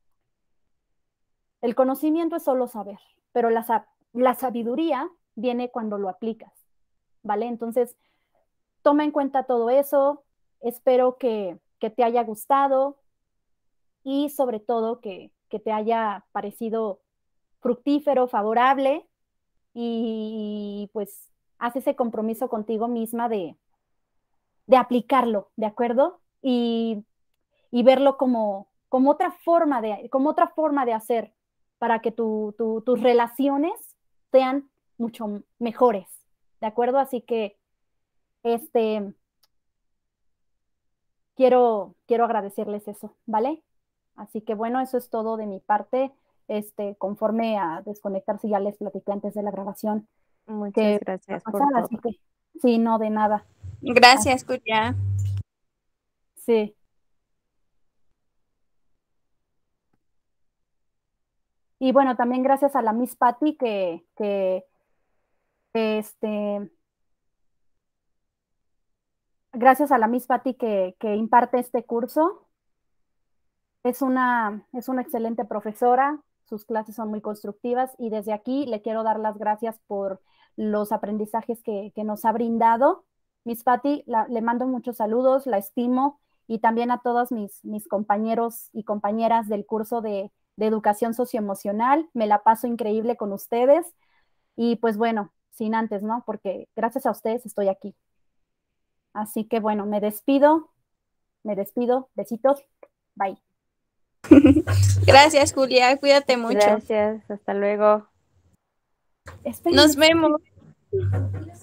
el conocimiento es solo saber, pero la sabiduría viene cuando lo aplicas, ¿vale? Entonces, toma en cuenta todo eso, espero que te haya gustado y sobre todo que te haya parecido fructífero, favorable y pues haz ese compromiso contigo misma de aplicarlo, ¿de acuerdo? Y verlo como otra forma de hacer para que tus relaciones sean mucho mejores, ¿de acuerdo? Así que quiero agradecerles eso, ¿vale? Así que bueno, eso es todo de mi parte. Conforme a desconectarse ya les platiqué antes de la grabación. Muchas gracias por todo. Así que sí, no, de nada. Gracias, Julia. Sí. Y bueno, también gracias a la Miss Patty gracias a la Miss Patty que imparte este curso. Es una excelente profesora, sus clases son muy constructivas y desde aquí le quiero dar las gracias por los aprendizajes que nos ha brindado. Miss Patty, le mando muchos saludos, la estimo y también a todos mis compañeros y compañeras del curso de educación socioemocional. Me la paso increíble con ustedes y pues bueno, sin antes, ¿no? Porque gracias a ustedes estoy aquí. Así que bueno, me despido, besitos, bye. Gracias, Julia, cuídate mucho. Gracias, hasta luego. Nos vemos.